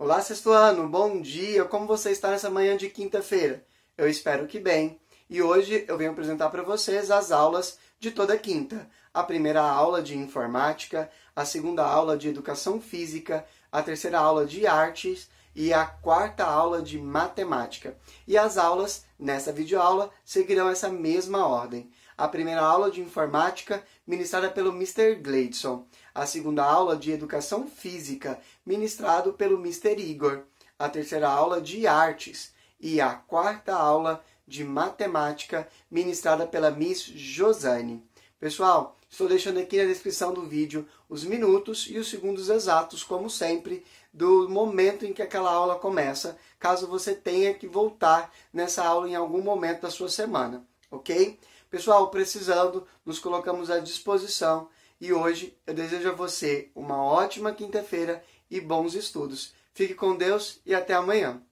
Olá, sexto ano, bom dia! Como você está nessa manhã de quinta-feira? Eu espero que bem. E hoje eu venho apresentar para vocês as aulas de toda quinta. A primeira aula de informática, a segunda aula de educação física, a terceira aula de artes e a quarta aula de matemática. E as aulas, nessa videoaula, seguirão essa mesma ordem. A primeira aula de informática, ministrada pelo Mr. Gleidson. A segunda aula de educação física, ministrado pelo Mr. Igor. A terceira aula de artes. E a quarta aula de matemática, ministrada pela Miss Josane. Pessoal, estou deixando aqui na descrição do vídeo os minutos e os segundos exatos, como sempre, do momento em que aquela aula começa, caso você tenha que voltar nessa aula em algum momento da sua semana, ok? Pessoal, precisando, nos colocamos à disposição e hoje eu desejo a você uma ótima quinta-feira e bons estudos. Fique com Deus e até amanhã.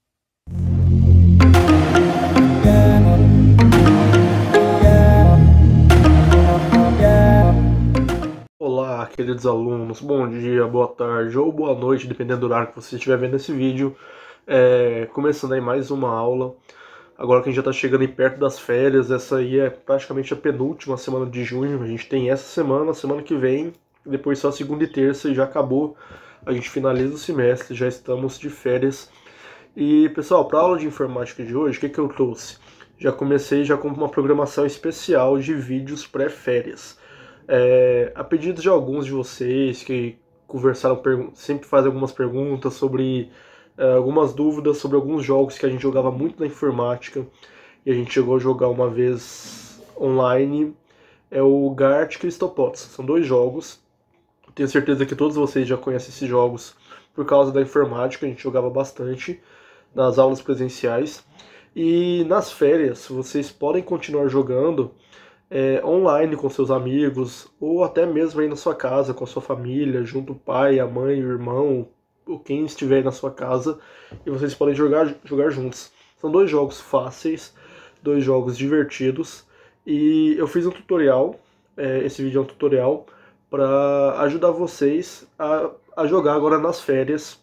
Olá, queridos alunos, bom dia, boa tarde ou boa noite, dependendo do horário que você estiver vendo esse vídeo. Começando aí mais uma aula. Agora que a gente já está chegando aí perto das férias, essa aí é praticamente a penúltima semana de junho. A gente tem essa semana que vem, depois só a segunda e terça e já acabou. A gente finaliza o semestre, já estamos de férias. E pessoal, para a aula de informática de hoje, o que eu trouxe? Já comecei com uma programação especial de vídeos pré-férias. A pedido de alguns de vocês que conversaram, sempre fazem algumas perguntas sobre algumas dúvidas sobre alguns jogos que a gente jogava muito na informática e a gente chegou a jogar uma vez online, é o Gartic e Cristopots. São dois jogos, tenho certeza que todos vocês já conhecem esses jogos por causa da informática, a gente jogava bastante nas aulas presenciais. E nas férias vocês podem continuar jogando online com seus amigos, ou até mesmo aí na sua casa, com a sua família, junto o pai, a mãe, o irmão, ou quem estiver aí na sua casa, e vocês podem jogar juntos. São dois jogos fáceis, dois jogos divertidos, e eu fiz um tutorial, esse vídeo é um tutorial, para ajudar vocês a jogar agora nas férias,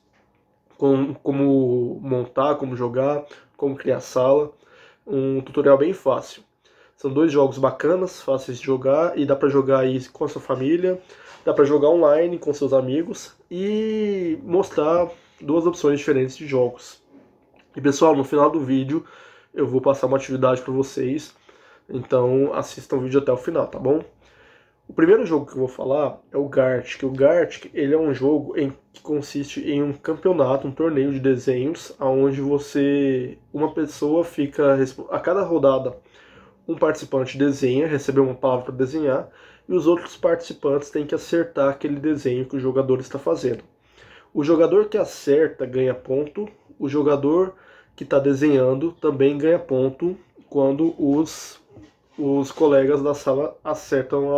como montar, como jogar, como criar sala, um tutorial bem fácil. São dois jogos bacanas, fáceis de jogar, e dá para jogar aí com a sua família, dá para jogar online com seus amigos e mostrar duas opções diferentes de jogos. E pessoal, no final do vídeo eu vou passar uma atividade para vocês, então assistam o vídeo até o final, tá bom? O primeiro jogo que eu vou falar é o Gartic. O Gartic, ele é um jogo que consiste em um campeonato, um torneio de desenhos, onde uma pessoa fica, a cada rodada, um participante desenha, recebe uma palavra para desenhar, e os outros participantes têm que acertar aquele desenho que o jogador está fazendo. O jogador que acerta ganha ponto, o jogador que está desenhando também ganha ponto quando os colegas da sala acertam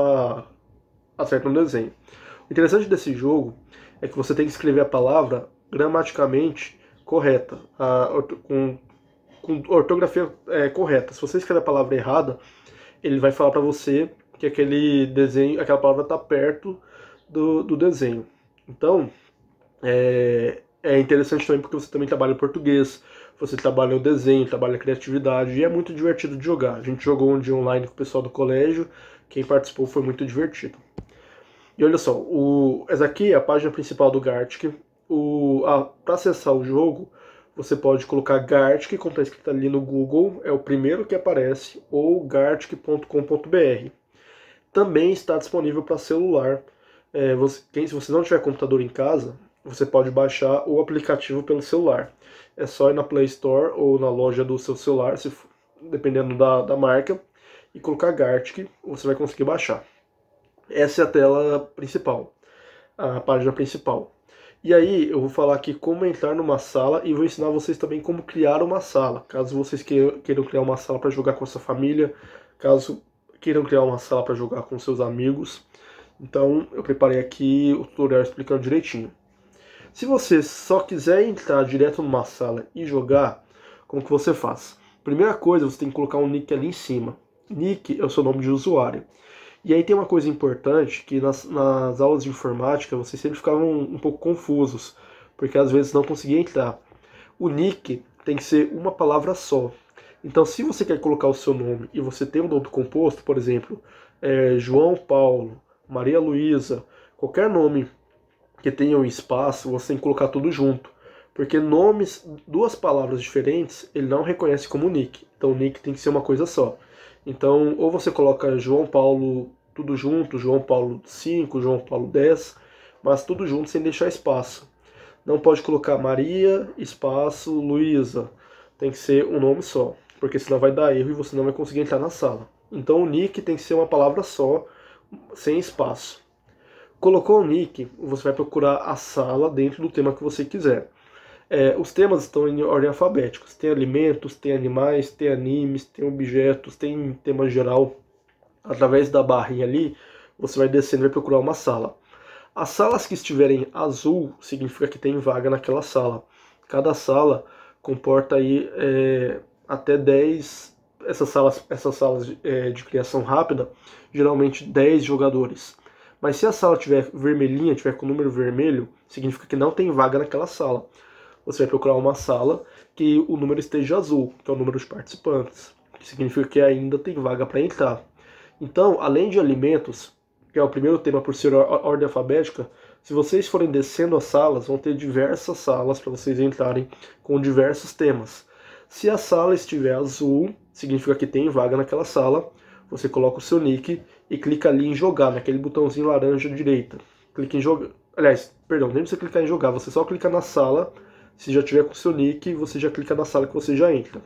o desenho. O interessante desse jogo é que você tem que escrever a palavra gramaticalmente correta, com ortografia correta. Se você escrever a palavra errada, ele vai falar para você que aquele desenho, aquela palavra está perto do desenho. Então, é interessante também porque você também trabalha em português, você trabalha o desenho, trabalha a criatividade, e é muito divertido de jogar. A gente jogou um dia online com o pessoal do colégio, quem participou foi muito divertido. E olha só, essa aqui é a página principal do Gartic. Para acessar o jogo, você pode colocar Gartic, como está escrito ali no Google, é o primeiro que aparece, ou gartic.com.br. Também está disponível para celular. Se você não tiver computador em casa, você pode baixar o aplicativo pelo celular. É só ir na Play Store ou na loja do seu celular, dependendo da marca, e colocar Gartic, você vai conseguir baixar. Essa é a tela principal, a página principal. E aí eu vou falar aqui como entrar numa sala e vou ensinar vocês também como criar uma sala. Caso vocês queiram criar uma sala para jogar com a sua família, caso queiram criar uma sala para jogar com seus amigos. Então eu preparei aqui o tutorial explicando direitinho. Se você só quiser entrar direto numa sala e jogar, como que você faz? Primeira coisa, você tem que colocar um nick ali em cima. Nick é o seu nome de usuário. E aí tem uma coisa importante, que nas aulas de informática vocês sempre ficavam um pouco confusos, porque às vezes não conseguia entrar. O nick tem que ser uma palavra só. Então, se você quer colocar o seu nome e você tem um nome composto, por exemplo, João Paulo, Maria Luísa, qualquer nome que tenha um espaço, você tem que colocar tudo junto. Porque nomes, duas palavras diferentes, ele não reconhece como nick. Então, o nick tem que ser uma coisa só. Então, ou você coloca João Paulo tudo junto, João Paulo 5, João Paulo 10, mas tudo junto sem deixar espaço. Não pode colocar Maria, espaço, Luísa. Tem que ser um nome só, porque senão vai dar erro e você não vai conseguir entrar na sala. Então o nick tem que ser uma palavra só, sem espaço. Colocou o nick, você vai procurar a sala dentro do tema que você quiser. Os temas estão em ordem alfabética. Tem alimentos, tem animais, tem animes, tem objetos, tem tema geral. Através da barrinha ali, você vai descendo e vai procurar uma sala. As salas que estiverem azul, significa que tem vaga naquela sala. Cada sala comporta aí até 10, essas salas de criação rápida, geralmente 10 jogadores. Mas se a sala tiver vermelhinha, tiver com o número vermelho, significa que não tem vaga naquela sala. Você vai procurar uma sala que o número esteja azul, que é o número de participantes, que significa que ainda tem vaga para entrar. Então, além de alimentos, que é o primeiro tema por ser ordem alfabética, se vocês forem descendo as salas, vão ter diversas salas para vocês entrarem com diversos temas. Se a sala estiver azul, significa que tem vaga naquela sala. Você coloca o seu nick e clica ali em jogar, naquele botãozinho laranja à direita. Clica em jogar. Aliás, perdão, nem precisa clicar em jogar, você só clica na sala. Se já tiver com o seu nick, você já clica na sala que você já entra.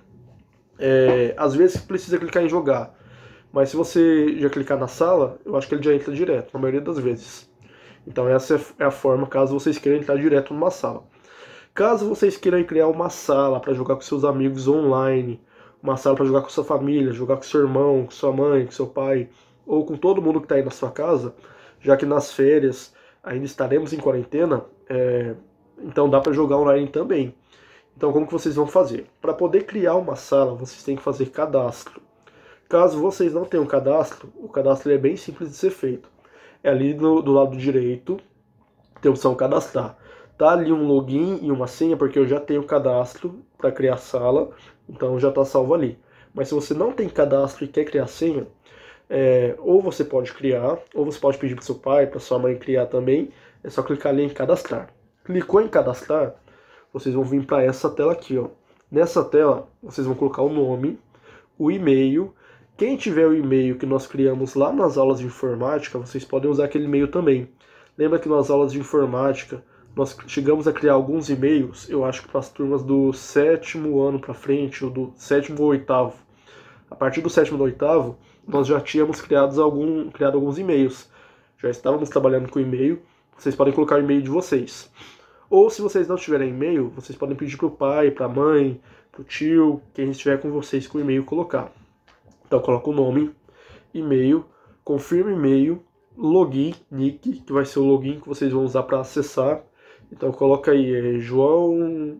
Às vezes precisa clicar em jogar, mas se você já clicar na sala, eu acho que ele já entra direto, na maioria das vezes. Então essa é a forma caso vocês queiram entrar direto numa sala. Caso vocês queiram criar uma sala para jogar com seus amigos online, uma sala para jogar com sua família, jogar com seu irmão, com sua mãe, com seu pai, ou com todo mundo que está aí na sua casa, já que nas férias ainda estaremos em quarentena, então dá para jogar online também. Então como que vocês vão fazer? Para poder criar uma sala, vocês têm que fazer cadastro. Caso vocês não tenham cadastro, o cadastro é bem simples de ser feito. É ali do lado direito, tem a opção cadastrar. Tá ali um login e uma senha, porque eu já tenho cadastro para criar sala, então já está salvo ali. Mas se você não tem cadastro e quer criar senha, ou você pode criar, ou você pode pedir para seu pai, para sua mãe criar também, é só clicar ali em cadastrar. Clicou em cadastrar, vocês vão vir para essa tela aqui, ó. Nessa tela, vocês vão colocar o nome, o e-mail. Quem tiver o e-mail que nós criamos lá nas aulas de informática, vocês podem usar aquele e-mail também. Lembra que nas aulas de informática, nós chegamos a criar alguns e-mails, eu acho que para as turmas do 7º ano para frente, ou do 7º ou 8º. A partir do 7º ou 8º, nós já tínhamos criado alguns e-mails. Já estávamos trabalhando com e-mail, vocês podem colocar o e-mail de vocês. Ou se vocês não tiverem e-mail, vocês podem pedir para o pai, para a mãe, para o tio, quem estiver com vocês com o e-mail colocar. Então coloca o nome, e-mail, confirma e-mail, login, nick, que vai ser o login que vocês vão usar para acessar. Então coloca aí João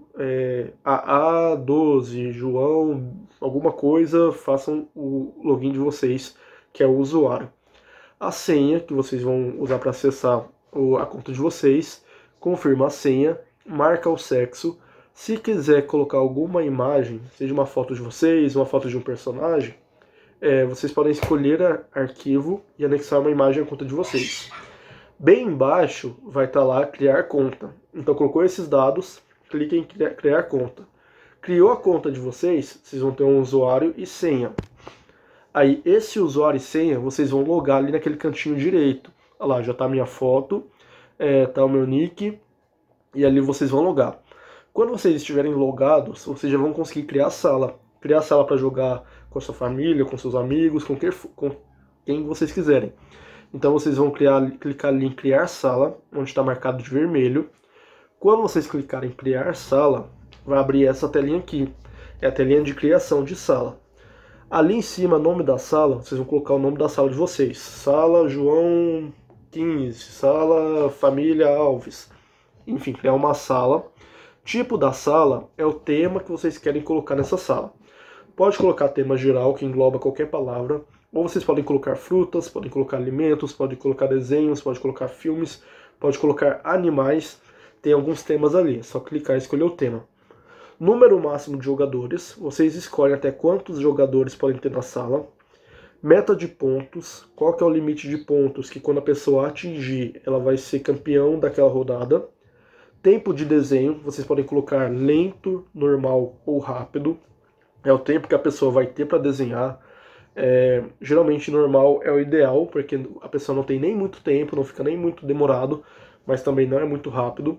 AA12, João alguma coisa, façam o login de vocês, que é o usuário. A senha que vocês vão usar para acessar a conta de vocês, confirma a senha, marca o sexo. Se quiser colocar alguma imagem, seja uma foto de vocês, uma foto de um personagem, vocês podem escolher arquivo e anexar uma imagem à conta de vocês. Bem embaixo vai estar lá criar conta. Então colocou esses dados, clique em criar conta. Criou a conta de vocês, vocês vão ter um usuário e senha. Aí esse usuário e senha, vocês vão logar ali naquele cantinho direito. Olha lá, já está a minha foto, está o meu nick, e ali vocês vão logar. Quando vocês estiverem logados, vocês já vão conseguir criar a sala. Criar a sala para jogar com a sua família, com seus amigos, com quem vocês quiserem. Então vocês vão clicar ali em criar sala, onde está marcado de vermelho. Quando vocês clicarem em criar sala, vai abrir essa telinha aqui. É a telinha de criação de sala. Ali em cima, nome da sala, vocês vão colocar o nome da sala de vocês. Sala João 15, sala Família Alves. Enfim, criar uma sala. Tipo da sala é o tema que vocês querem colocar nessa sala. Pode colocar tema geral, que engloba qualquer palavra. Ou vocês podem colocar frutas, podem colocar alimentos, podem colocar desenhos, podem colocar filmes, pode colocar animais. tem alguns temas ali, é só clicar e escolher o tema. Número máximo de jogadores, vocês escolhem até quantos jogadores podem ter na sala. Meta de pontos, qual que é o limite de pontos que quando a pessoa atingir, ela vai ser campeão daquela rodada. Tempo de desenho, vocês podem colocar lento, normal ou rápido. É o tempo que a pessoa vai ter para desenhar. Geralmente normal é o ideal, porque a pessoa não tem nem muito tempo, não fica nem muito demorado, mas também não é muito rápido.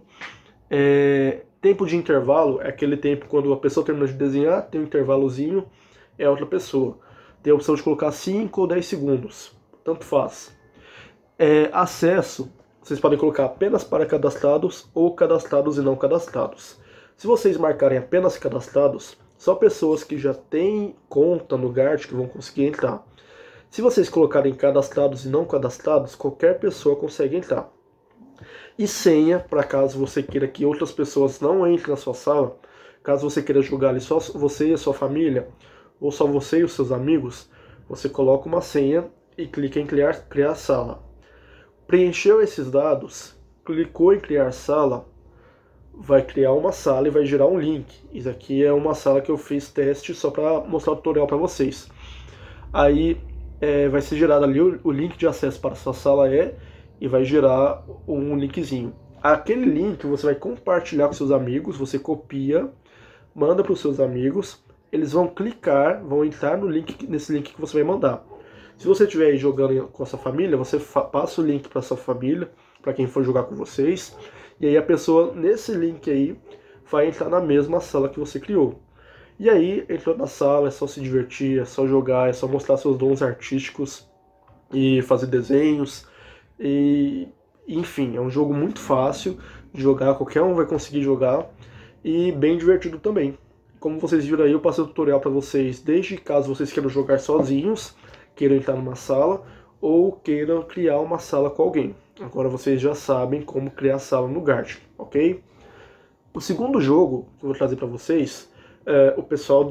Tempo de intervalo é aquele tempo quando a pessoa termina de desenhar, tem um intervalozinho, é outra pessoa. Tem a opção de colocar 5 ou 10 segundos, tanto faz. Acesso, vocês podem colocar apenas para cadastrados ou cadastrados e não cadastrados. Se vocês marcarem apenas cadastrados, só pessoas que já têm conta no Gart que vão conseguir entrar. Se vocês colocarem cadastrados e não cadastrados, qualquer pessoa consegue entrar. E senha, para caso você queira que outras pessoas não entrem na sua sala, caso você queira jogar ali só você e a sua família, ou só você e os seus amigos, você coloca uma senha e clica em criar sala. Preencheu esses dados, clicou em criar sala, vai criar uma sala e vai gerar um link. Isso aqui é uma sala que eu fiz teste só para mostrar o tutorial para vocês. Aí vai ser gerado ali o link de acesso para a sua sala e vai gerar um linkzinho. Aquele link você vai compartilhar com seus amigos, você copia, manda para os seus amigos, eles vão clicar, vão entrar no link, nesse link que você vai mandar. Se você estiver aí jogando com a sua família, você passa o link para sua família, para quem for jogar com vocês, e aí a pessoa nesse link aí vai entrar na mesma sala que você criou. E aí, entrou na sala, é só se divertir, é só jogar, é só mostrar seus dons artísticos e fazer desenhos. Enfim, é um jogo muito fácil de jogar, qualquer um vai conseguir jogar e bem divertido também. Como vocês viram aí, eu passei o tutorial para vocês, desde caso vocês queiram jogar sozinhos, queiram entrar numa sala, ou queiram criar uma sala com alguém. Agora vocês já sabem como criar sala no Gart, ok? O segundo jogo que eu vou trazer para vocês, o pessoal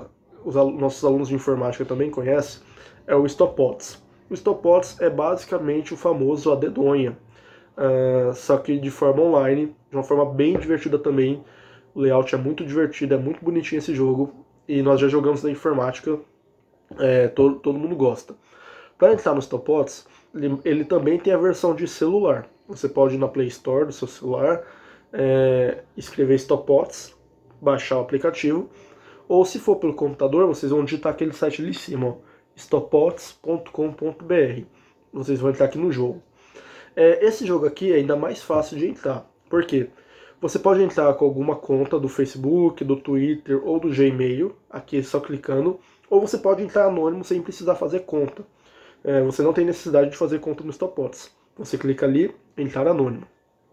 nossos alunos de informática também conhecem, é o Stopwatch. O Stopwatch é basicamente o famoso A Dedonha, só que de forma online, de uma forma bem divertida também. O layout é muito divertido, é muito bonitinho esse jogo, e nós já jogamos na informática, todo mundo gosta. Para entrar no Stopwatch, ele também tem a versão de celular. Você pode ir na Play Store do seu celular, escrever Stopwatch, baixar o aplicativo, ou se for pelo computador, vocês vão digitar aquele site ali em cima, stopwatch.com.br. Vocês vão entrar aqui no jogo. Esse jogo aqui é ainda mais fácil de entrar. Por quê? Você pode entrar com alguma conta do Facebook, do Twitter ou do Gmail, aqui só clicando, ou você pode entrar anônimo sem precisar fazer conta. Você não tem necessidade de fazer conta no Stopwatch. Você clica ali, entrar anônimo.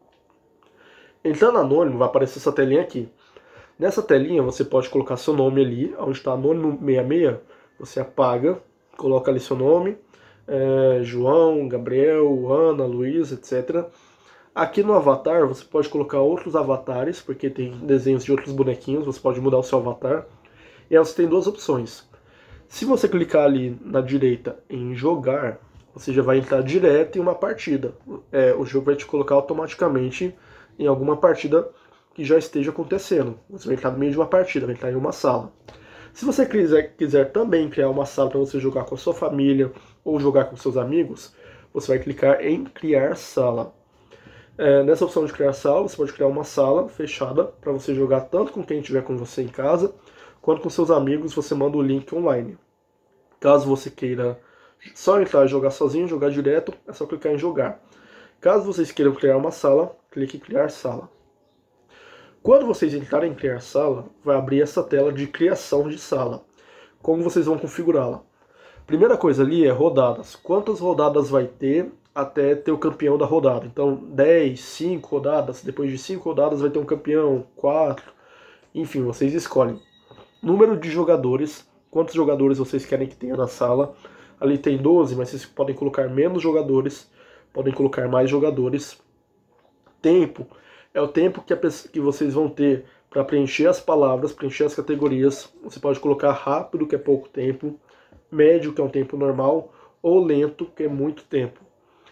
Entrando anônimo, vai aparecer essa telinha aqui. Nessa telinha você pode colocar seu nome ali, onde está anônimo 66, você apaga, coloca ali seu nome, João, Gabriel, Ana, Luiz, etc. Aqui no avatar você pode colocar outros avatares, porque tem desenhos de outros bonequinhos, você pode mudar o seu avatar. E aí você tem duas opções. Se você clicar ali na direita em jogar, você já vai entrar direto em uma partida. O jogo vai te colocar automaticamente em alguma partida que já esteja acontecendo. Você vai entrar no meio de uma partida, vai entrar em uma sala. Se você quiser também criar uma sala para você jogar com a sua família ou jogar com seus amigos, você vai clicar em criar sala. Nessa opção de criar sala, você pode criar uma sala fechada para você jogar tanto com quem estiver com você em casa, quanto com seus amigos. Você manda o link online. Caso você queira só entrar e jogar sozinho, jogar direto, é só clicar em jogar. Caso vocês queiram criar uma sala, clique em criar sala. Quando vocês entrarem em criar sala, vai abrir essa tela de criação de sala. Como vocês vão configurá-la? Primeira coisa ali é rodadas. Quantas rodadas vai ter até ter o campeão da rodada? Então 10, 5 rodadas, depois de 5 rodadas vai ter um campeão, 4, enfim, vocês escolhem. Número de jogadores, quantos jogadores vocês querem que tenha na sala. Ali tem 12, mas vocês podem colocar menos jogadores, podem colocar mais jogadores. Tempo é o tempo que vocês vão ter para preencher as palavras, preencher as categorias. Você pode colocar rápido, que é pouco tempo, médio, que é um tempo normal, ou lento, que é muito tempo.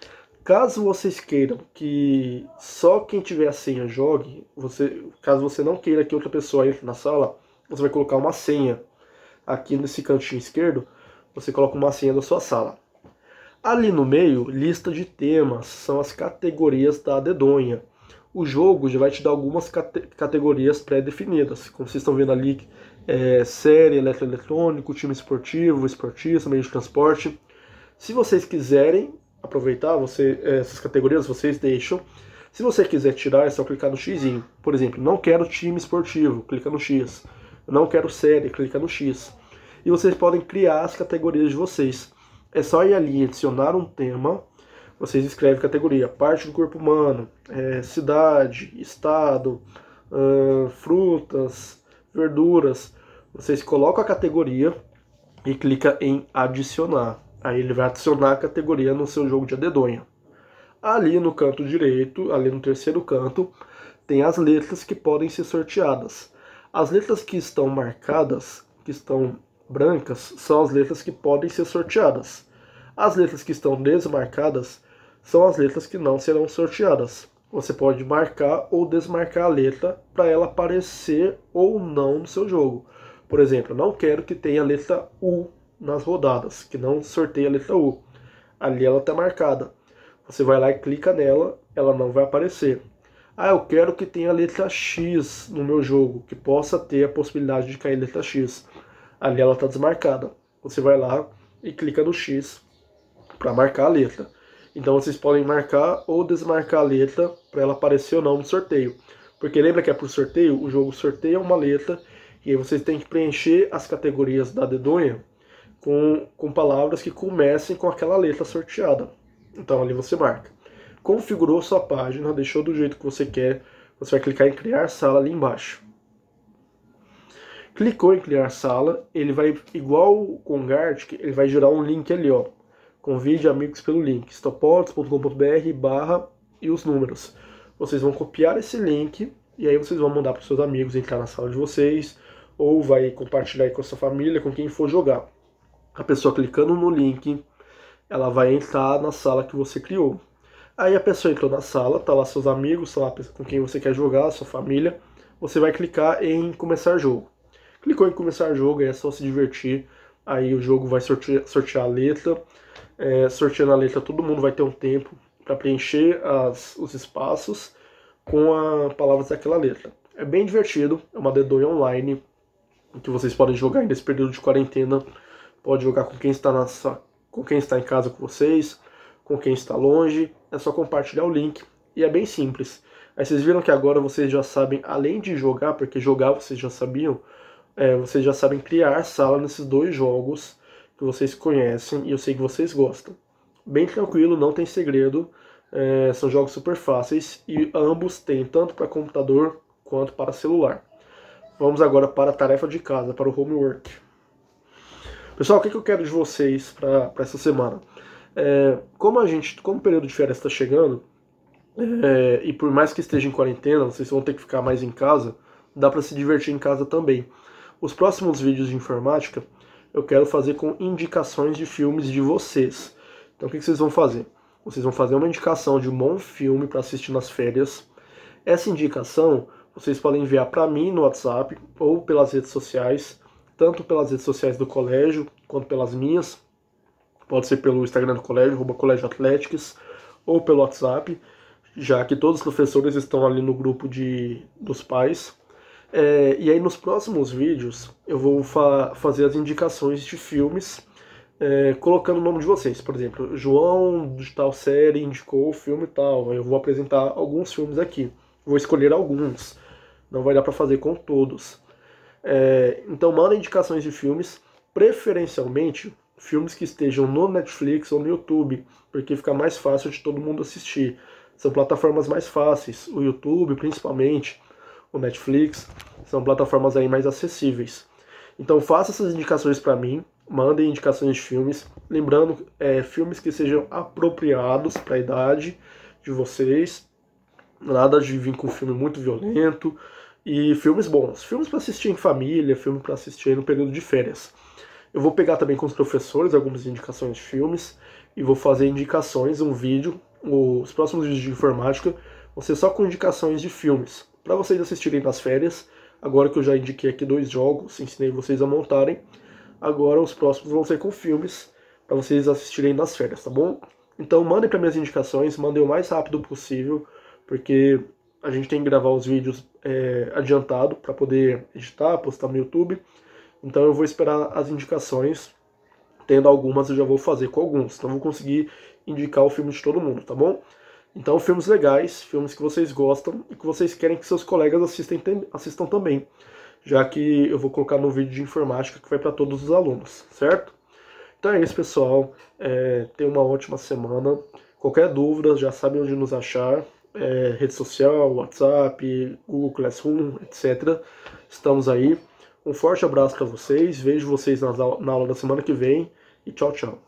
Caso vocês queiram que só quem tiver a senha jogue, caso você não queira que outra pessoa entre na sala, você vai colocar uma senha. Aqui nesse cantinho esquerdo, você coloca uma senha da sua sala. Ali no meio, lista de temas, são as categorias da dedonha. O jogo já vai te dar algumas categorias pré-definidas, como vocês estão vendo ali, série, eletroeletrônico, time esportivo, esportista, meio de transporte. Se vocês quiserem aproveitar essas categorias, vocês deixam. Se você quiser tirar, é só clicar no xizinho. Por exemplo, não quero time esportivo, clica no X. Não quero série, clica no X. E vocês podem criar as categorias de vocês. É só ir ali, adicionar um tema, vocês escrevem categoria, parte do corpo humano, cidade, estado, frutas, verduras. Vocês colocam a categoria e clica em adicionar. Aí ele vai adicionar a categoria no seu jogo de dedonha. Ali no canto direito, ali no terceiro canto, tem as letras que podem ser sorteadas. As letras que estão marcadas, que estão brancas, são as letras que podem ser sorteadas. As letras que estão desmarcadas são as letras que não serão sorteadas. Você pode marcar ou desmarcar a letra para ela aparecer ou não no seu jogo. Por exemplo, eu não quero que tenha a letra U nas rodadas, que não sorteie a letra U. Ali ela está marcada. Você vai lá e clica nela, ela não vai aparecer. Ah, eu quero que tenha a letra X no meu jogo, que possa ter a possibilidade de cair a letra X. Ali ela está desmarcada. Você vai lá e clica no X para marcar a letra. Então vocês podem marcar ou desmarcar a letra para ela aparecer ou não no sorteio. Porque lembra que é por sorteio? O jogo sorteia uma letra e aí vocês têm que preencher as categorias da dedonha com palavras que comecem com aquela letra sorteada. Então ali você marca. Configurou sua página, deixou do jeito que você quer, você vai clicar em criar sala ali embaixo. Clicou em criar sala, ele vai, igual com o Gartic, ele vai gerar um link ali, ó. Convide amigos pelo link, stopods.com.br/ e os números. Vocês vão copiar esse link e aí vocês vão mandar para os seus amigos entrar na sala de vocês, ou vai compartilhar aí com a sua família, com quem for jogar. A pessoa clicando no link, ela vai entrar na sala que você criou. Aí a pessoa entrou na sala, tá lá seus amigos, tá lá com quem você quer jogar, sua família. Você vai clicar em começar jogo. Clicou em começar jogo, aí é só se divertir. Aí o jogo vai sortear a letra. Sorteando a letra, todo mundo vai ter um tempo para preencher os espaços com as palavras daquela letra. É bem divertido, é uma dedonha online que vocês podem jogar nesse período de quarentena. Pode jogar com quem está com quem está em casa com vocês, com quem está longe. É só compartilhar o link e é bem simples. Aí vocês viram que agora vocês já sabem, além de jogar, porque jogar vocês já sabiam, vocês já sabem criar sala nesses dois jogos que vocês conhecem e eu sei que vocês gostam. Bem tranquilo, não tem segredo, são jogos super fáceis e ambos têm tanto para computador quanto para celular. Vamos agora para a tarefa de casa, para o homework. Pessoal, o que eu quero de vocês para essa semana? Como o período de férias está chegando, e por mais que esteja em quarentena, vocês vão ter que ficar mais em casa, dá para se divertir em casa também. Os próximos vídeos de informática eu quero fazer com indicações de filmes de vocês. Então o que vocês vão fazer? Vocês vão fazer uma indicação de um bom filme para assistir nas férias. Essa indicação vocês podem enviar para mim no WhatsApp ou pelas redes sociais, tanto pelas redes sociais do colégio quanto pelas minhas. Pode ser pelo Instagram do colégio, @Colégio Athletics, ou pelo WhatsApp, já que todos os professores estão ali no grupo dos pais. E aí nos próximos vídeos eu vou fazer as indicações de filmes, colocando o nome de vocês. Por exemplo, João de tal série indicou o filme tal. Eu vou apresentar alguns filmes aqui. Vou escolher alguns. Não vai dar para fazer com todos. Então manda indicações de filmes, preferencialmente filmes que estejam no Netflix ou no YouTube, porque fica mais fácil de todo mundo assistir. São plataformas mais fáceis, o YouTube principalmente, o Netflix, são plataformas aí mais acessíveis. Então faça essas indicações para mim, mandem indicações de filmes, lembrando, filmes que sejam apropriados para a idade de vocês, nada de vir com filme muito violento, e filmes bons, filmes para assistir em família, filme para assistir no período de férias. Eu vou pegar também com os professores algumas indicações de filmes e vou fazer indicações, um vídeo os próximos vídeos de informática vão ser só com indicações de filmes, para vocês assistirem nas férias. Agora que eu já indiquei aqui 2 jogos, ensinei vocês a montarem, agora os próximos vão ser com filmes, para vocês assistirem nas férias, tá bom? Então mandem para minhas indicações, mandem o mais rápido possível, porque a gente tem que gravar os vídeos adiantado para poder editar, postar no YouTube. Então eu vou esperar as indicações. Tendo algumas, eu já vou fazer com alguns. Então eu vou conseguir indicar o filme de todo mundo, tá bom? Então filmes legais, filmes que vocês gostam e que vocês querem que seus colegas assistam também. Já que eu vou colocar no vídeo de informática que vai para todos os alunos, certo? Então é isso, pessoal. Tenha uma ótima semana. Qualquer dúvida, já sabe onde nos achar. Rede social, WhatsApp, Google Classroom, etc. Estamos aí. Um forte abraço para vocês. Vejo vocês na aula da semana que vem. E tchau, tchau.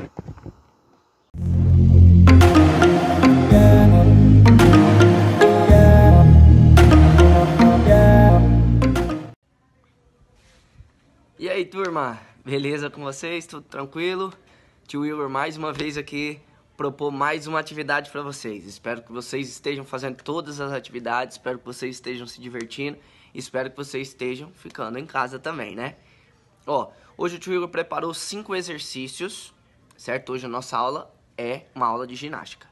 E aí, turma? Beleza com vocês? Tudo tranquilo? Tio Igor mais uma vez aqui propor mais uma atividade para vocês. Espero que vocês estejam fazendo todas as atividades, espero que vocês estejam se divertindo, espero que vocês estejam ficando em casa também, né? Ó, hoje o tio Igor preparou 5 exercícios, certo? Hoje a nossa aula é uma aula de ginástica.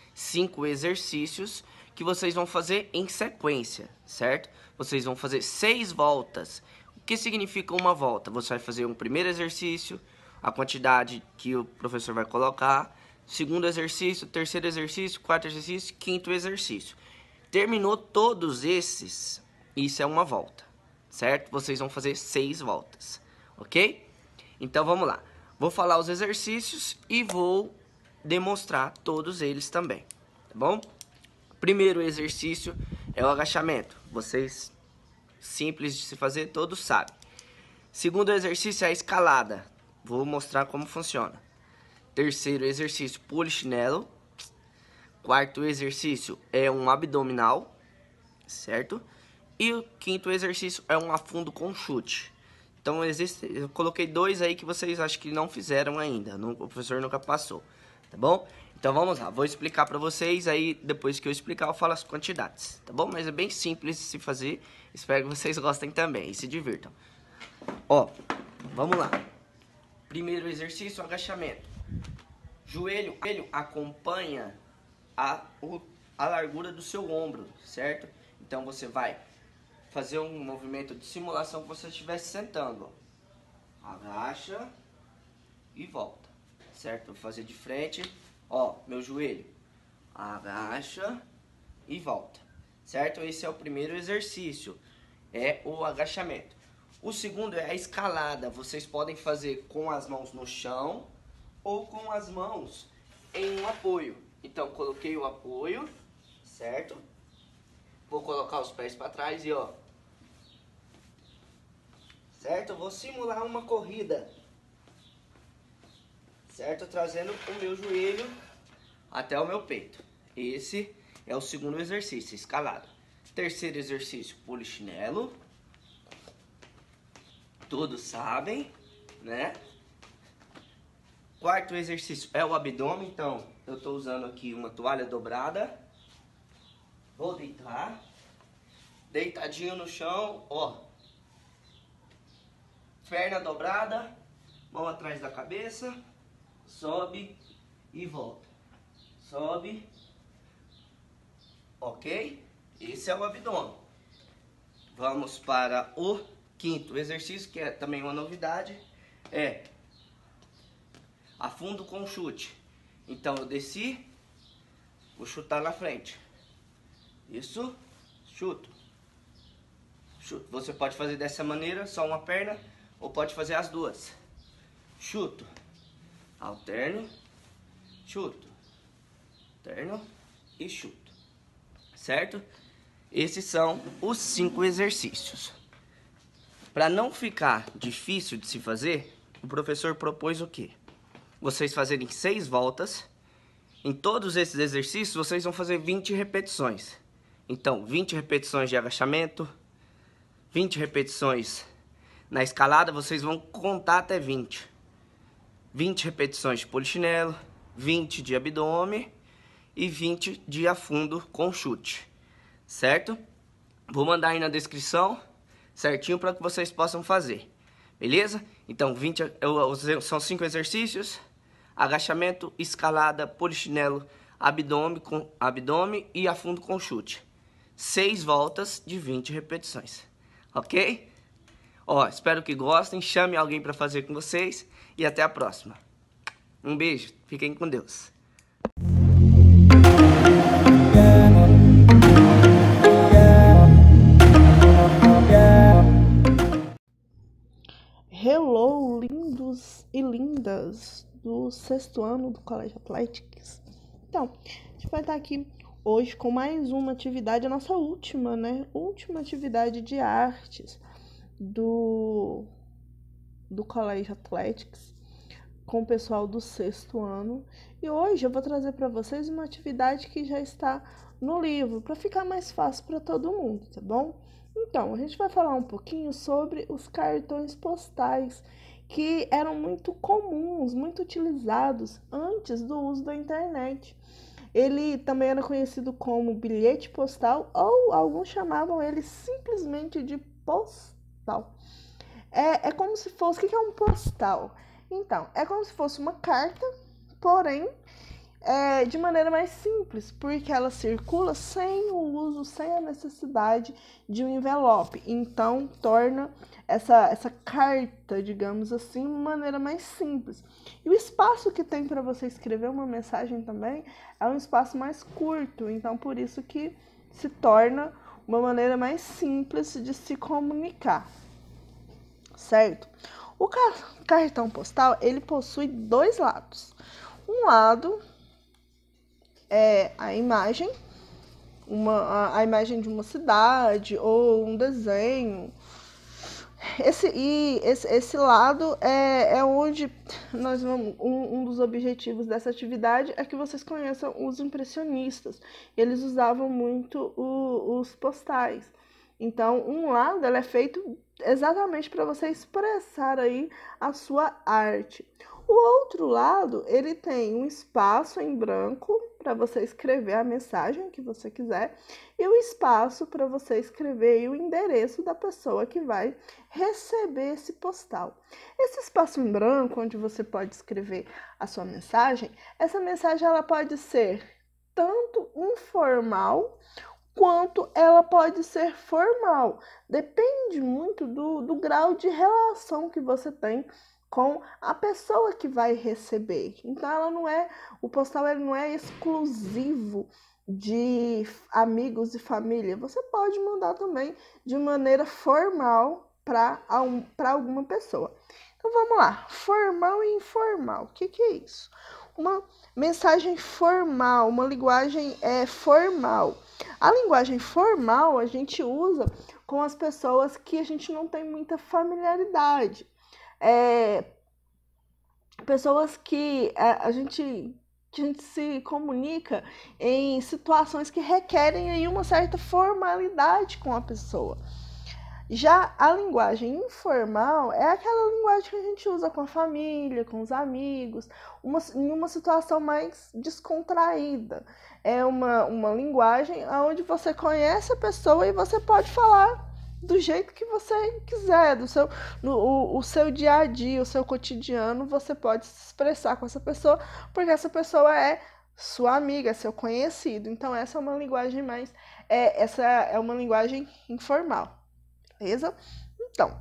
5 exercícios que vocês vão fazer em sequência, certo? Vocês vão fazer 6 voltas. O que significa uma volta? Você vai fazer um primeiro exercício, a quantidade que o professor vai colocar, segundo exercício, terceiro exercício, quarto exercício, quinto exercício. Terminou todos esses, isso é uma volta, certo? Vocês vão fazer 6 voltas, ok? Então vamos lá. Vou falar os exercícios e vou demonstrar todos eles também, tá bom? Primeiro exercício é o agachamento. Vocês, simples de se fazer, todos sabem. Segundo exercício é a escalada. Vou mostrar como funciona. Terceiro exercício, polichinelo. Quarto exercício é um abdominal, certo? E o quinto exercício é um afundo com chute. Então eu coloquei 2 aí que vocês acho que não fizeram ainda. O professor nunca passou, tá bom? Então vamos lá, vou explicar pra vocês, aí depois que eu explicar eu falo as quantidades, tá bom? Mas é bem simples de se fazer, espero que vocês gostem também e se divirtam. Ó, vamos lá. Primeiro exercício, agachamento. Joelho acompanha a largura do seu ombro, certo? Então você vai fazer um movimento de simulação que você estivesse sentando, ó. Agacha e volta, certo? Vou fazer de frente, ó, meu joelho. Agacha e volta, certo? Esse é o primeiro exercício, é o agachamento. O segundo é a escalada. Vocês podem fazer com as mãos no chão ou com as mãos em um apoio. Então, coloquei o apoio, certo? Vou colocar os pés para trás e ó, certo? Vou simular uma corrida, certo? Trazendo o meu joelho até o meu peito. Esse é o segundo exercício, escalada. Terceiro exercício, polichinelo. Todos sabem, né? Quarto exercício é o abdômen. Então, eu estou usando aqui uma toalha dobrada. Vou deitar. Deitadinho no chão, ó. Perna dobrada, mão atrás da cabeça. Sobe e volta. Sobe. Ok? Esse é o abdômen. Vamos para o quinto exercício, que é também uma novidade, é afundo com chute. Então eu desci, vou chutar na frente. Isso, chuto. Chuto. Você pode fazer dessa maneira, só uma perna, ou pode fazer as duas. Chuto, alterno, chuto, alterno e chuto. Certo? Esses são os 5 exercícios. Para não ficar difícil de se fazer, o professor propôs o quê? Vocês fazerem 6 voltas. Em todos esses exercícios, vocês vão fazer 20 repetições. Então, 20 repetições de agachamento, 20 repetições na escalada, vocês vão contar até 20. 20 repetições de polichinelo, 20 de abdômen e 20 de afundo com chute, certo? Vou mandar aí na descrição certinho para que vocês possam fazer, beleza? Então, são 5 exercícios: agachamento, escalada, polichinelo, abdômen e afundo com chute. 6 voltas de 20 repetições, ok? Ó, espero que gostem, chame alguém para fazer com vocês e até a próxima. Um beijo, fiquem com Deus. Hello, lindos e lindas do 6º ano do Colégio Athletics. Então, a gente vai estar aqui hoje com mais uma atividade, a nossa última atividade de artes do Colégio Athletics com o pessoal do 6º ano. E hoje eu vou trazer para vocês uma atividade que já está no livro, para ficar mais fácil para todo mundo, tá bom? Então, a gente vai falar um pouquinho sobre os cartões postais, que eram muito comuns, muito utilizados antes do uso da internet. Ele também era conhecido como bilhete postal, ou alguns chamavam ele simplesmente de postal. É como se fosse... O que é um postal? Então, é como se fosse uma carta, porém de maneira mais simples, porque ela circula sem a necessidade de um envelope. Então, torna essa carta, digamos assim, uma maneira mais simples. E o espaço que tem para você escrever uma mensagem também é um espaço mais curto, então por isso que se torna uma maneira mais simples de se comunicar, certo? O cartão postal, ele possui 2 lados. Um lado é a imagem, a imagem de uma cidade ou um desenho. Esse lado é onde nós vamos. Um dos objetivos dessa atividade é que vocês conheçam os impressionistas. Eles usavam muito os postais. Então, um lado ele é feito exatamente para você expressar aí a sua arte. O outro lado, ele tem um espaço em branco para você escrever a mensagem que você quiser e o espaço para você escrever aí o endereço da pessoa que vai receber esse postal. Esse espaço em branco, onde você pode escrever a sua mensagem, essa mensagem ela pode ser tanto informal quanto ela pode ser formal. Depende muito do grau de relação que você tem com a pessoa que vai receber. Então, o postal ele não é exclusivo de amigos e família. Você pode mandar também de maneira formal para alguma pessoa. Então, vamos lá. Formal e informal. O que é isso? Uma mensagem formal, uma linguagem formal. A linguagem formal a gente usa com as pessoas que a gente não tem muita familiaridade. Pessoas que a gente se comunica em situações que requerem aí uma certa formalidade com a pessoa. Já a linguagem informal é aquela linguagem que a gente usa com a família, com os amigos, em uma situação mais descontraída. É uma linguagem onde você conhece a pessoa e você pode falar do jeito que você quiser, o seu dia a dia, o seu cotidiano, você pode se expressar com essa pessoa, porque essa pessoa é sua amiga, é seu conhecido. Então, essa é uma linguagem essa é uma linguagem informal. Beleza? Então,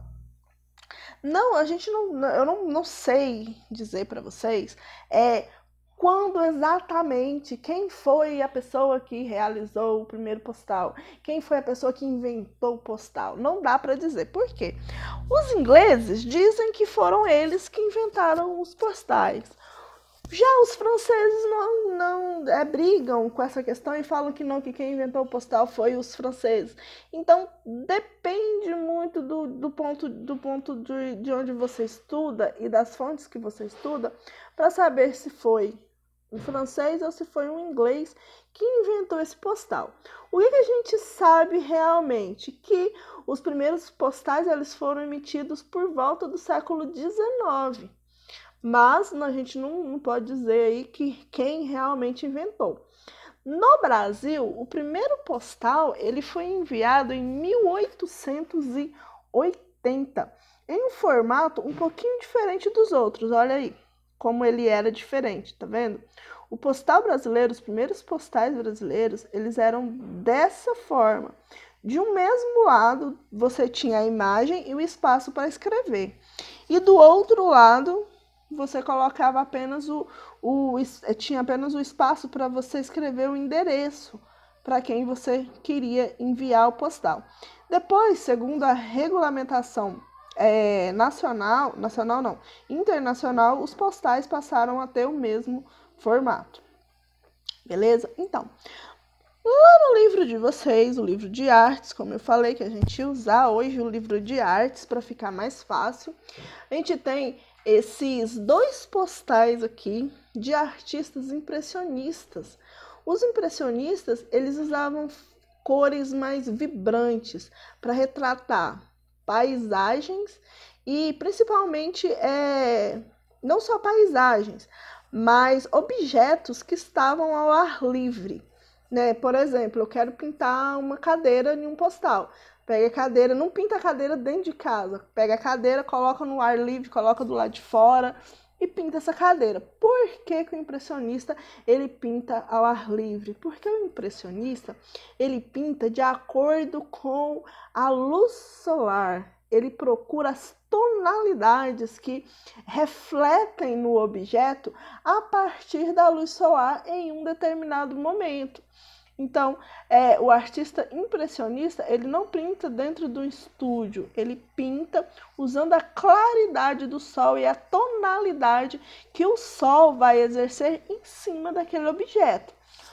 eu não sei dizer para vocês quando exatamente, quem foi a pessoa que realizou o primeiro postal, quem foi a pessoa que inventou o postal. Não dá para dizer. Por quê? Os ingleses dizem que foram eles que inventaram os postais. Já os franceses não brigam com essa questão e falam que não, que quem inventou o postal foi os franceses. Então, depende muito do ponto de onde você estuda e das fontes que você estuda para saber se foi um francês ou se foi um inglês que inventou esse postal. O que a gente sabe realmente? Que os primeiros postais eles foram emitidos por volta do século XIX. Mas a gente não pode dizer aí que quem realmente inventou. No Brasil, o primeiro postal ele foi enviado em 1880, em um formato um pouquinho diferente dos outros. Olha aí como ele era diferente, tá vendo? O postal brasileiro, os primeiros postais brasileiros, eles eram dessa forma. De um mesmo lado, você tinha a imagem e o espaço para escrever. E do outro lado, você colocava apenas tinha apenas o espaço para você escrever o endereço para quem você queria enviar o postal. Depois, segundo a regulamentação internacional, os postais passaram a ter o mesmo formato. Beleza? Então, lá no livro de vocês, o livro de artes, como eu falei, que a gente ia usar hoje o livro de artes para ficar mais fácil, a gente tem esses 2 postais aqui de artistas impressionistas. Os impressionistas, eles usavam cores mais vibrantes para retratar paisagens e principalmente não só paisagens, mas objetos que estavam ao ar livre, né? Por exemplo, eu quero pintar uma cadeira em um postal. Pega a cadeira, não pinta a cadeira dentro de casa. Pega a cadeira, coloca no ar livre, coloca do lado de fora e pinta essa cadeira. Por que que o impressionista ele pinta ao ar livre? Porque o impressionista ele pinta de acordo com a luz solar. Ele procura as tonalidades que refletem no objeto a partir da luz solar em um determinado momento. Então, o artista impressionista, ele não pinta dentro do estúdio, ele pinta usando a claridade do sol e a tonalidade que o sol vai exercer em cima daquele objeto.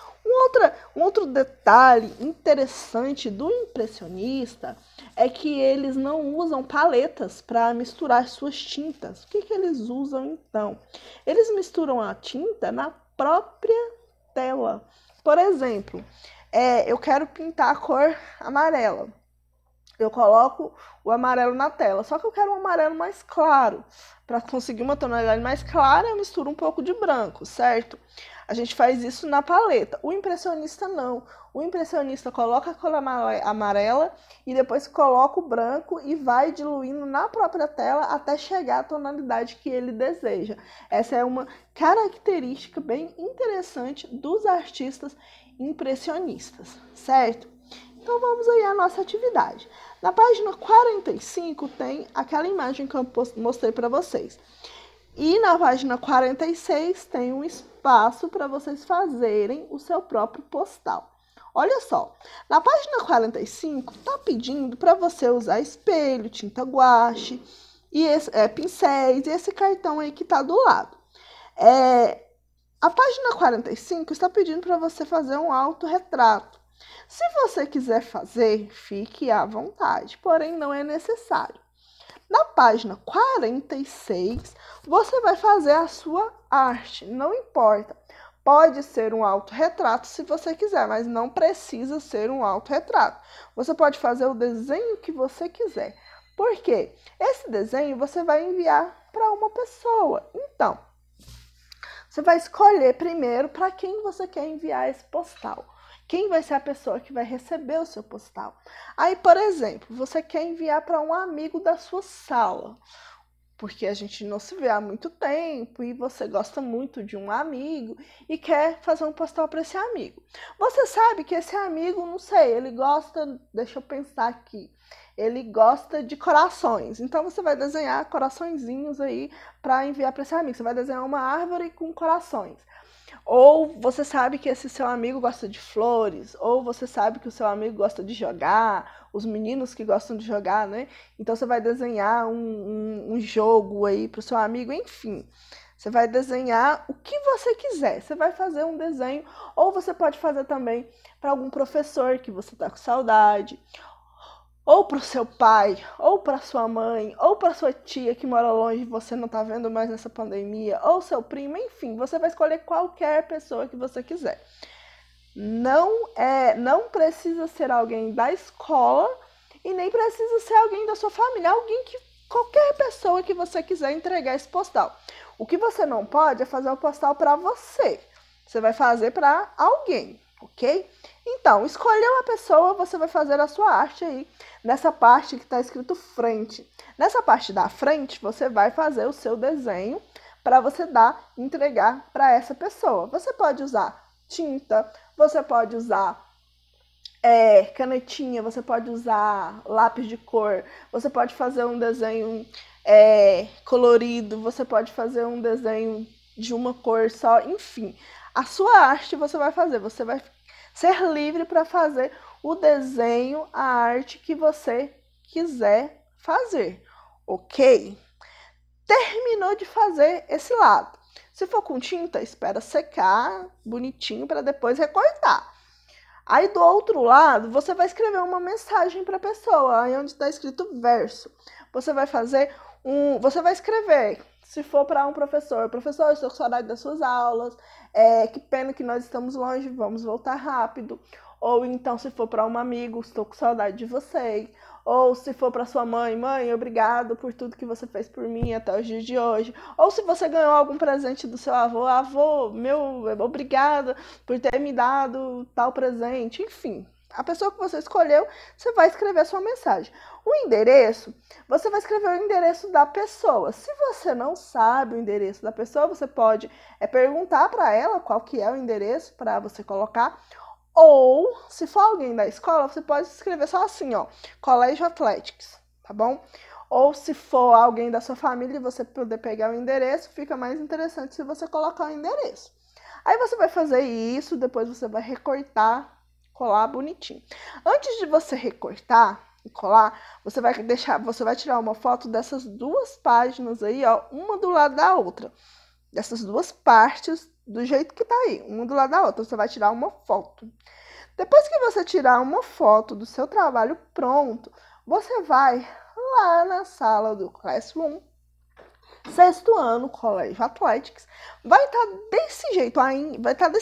Um outro detalhe interessante do impressionista é que eles não usam paletas para misturar suas tintas. O que eles usam então? Eles misturam a tinta na própria tela. Por exemplo, eu quero pintar a cor amarela. Eu coloco o amarelo na tela, só que eu quero um amarelo mais claro. Para conseguir uma tonalidade mais clara, eu misturo um pouco de branco, certo? A gente faz isso na paleta. O impressionista não. O impressionista coloca a cor amarela e depois coloca o branco e vai diluindo na própria tela até chegar à tonalidade que ele deseja. Essa é uma característica bem interessante dos artistas impressionistas, certo? Então vamos aí à nossa atividade. Na página 45 tem aquela imagem que eu mostrei para vocês. E na página 46 tem um espaço para vocês fazerem o seu próprio postal. Olha só, na página 45 está pedindo para você usar espelho, tinta guache, e pincéis e esse cartão aí que está do lado. A página 45 está pedindo para você fazer um autorretrato. Se você quiser fazer, fique à vontade, porém não é necessário. Na página 46, você vai fazer a sua arte, não importa. Pode ser um autorretrato se você quiser, mas não precisa ser um autorretrato. Você pode fazer o desenho que você quiser. Por quê? Esse desenho você vai enviar para uma pessoa. Então, você vai escolher primeiro para quem você quer enviar esse postal. Quem vai ser a pessoa que vai receber o seu postal? Aí, por exemplo, você quer enviar para um amigo da sua sala, porque a gente não se vê há muito tempo e você gosta muito de um amigo e quer fazer um postal para esse amigo. Você sabe que esse amigo, não sei, ele gosta, deixa eu pensar aqui, ele gosta de corações. Então você vai desenhar coraçõezinhos aí para enviar para esse amigo. Você vai desenhar uma árvore com corações. Ou você sabe que esse seu amigo gosta de flores, ou você sabe que o seu amigo gosta de jogar, os meninos que gostam de jogar, né? Então você vai desenhar um jogo aí para o seu amigo, enfim. Você vai desenhar o que você quiser, você vai fazer um desenho, ou você pode fazer também para algum professor que você está com saudade, ou para o seu pai, ou para sua mãe, ou para sua tia que mora longe e você não está vendo mais nessa pandemia, ou seu primo, enfim, você vai escolher qualquer pessoa que você quiser. Não precisa ser alguém da escola e nem precisa ser alguém da sua família, qualquer pessoa que você quiser entregar esse postal. O que você não pode é fazer o postal para você. Você vai fazer para alguém. ok? Então, escolheu a pessoa, você vai fazer a sua arte aí, nessa parte que está escrito frente. Nessa parte da frente, você vai fazer o seu desenho para você entregar para essa pessoa. Você pode usar tinta, você pode usar canetinha, você pode usar lápis de cor, você pode fazer um desenho colorido, você pode fazer um desenho de uma cor só, enfim. A sua arte você vai fazer, você vai ser livre para fazer o desenho, a arte que você quiser fazer, ok? Terminou de fazer esse lado. Se for com tinta, espera secar bonitinho para depois recortar. Aí do outro lado, você vai escrever uma mensagem para a pessoa, aí onde está escrito verso. Você vai fazer você vai escrever, se for para um professor, professor, estou com saudade das suas aulas, que pena que nós estamos longe, vamos voltar rápido. Ou então, se for para um amigo, estou com saudade de vocês. Ou se for para sua mãe, mãe, obrigado por tudo que você fez por mim até os dias de hoje. Ou se você ganhou algum presente do seu avô, avô, meu, obrigada por ter me dado tal presente. Enfim, a pessoa que você escolheu, você vai escrever a sua mensagem. O endereço, você vai escrever o endereço da pessoa. Se você não sabe o endereço da pessoa, você pode perguntar para ela qual que é o endereço para você colocar. Ou, se for alguém da escola, você pode escrever só assim, ó, Colégio Athletics, tá bom? Ou se for alguém da sua família e você poder pegar o endereço, fica mais interessante se você colocar o endereço. Aí você vai fazer isso, depois você vai recortar, colar bonitinho. Antes de você recortar e colar, você vai tirar uma foto dessas duas páginas aí, ó, uma do lado da outra. Dessas duas partes, do jeito que tá aí, uma do lado da outra, você vai tirar uma foto. Depois que você tirar uma foto do seu trabalho pronto, você vai lá na sala do Classroom, 6º ano, Colégio Athletics, vai estar desse jeito aí,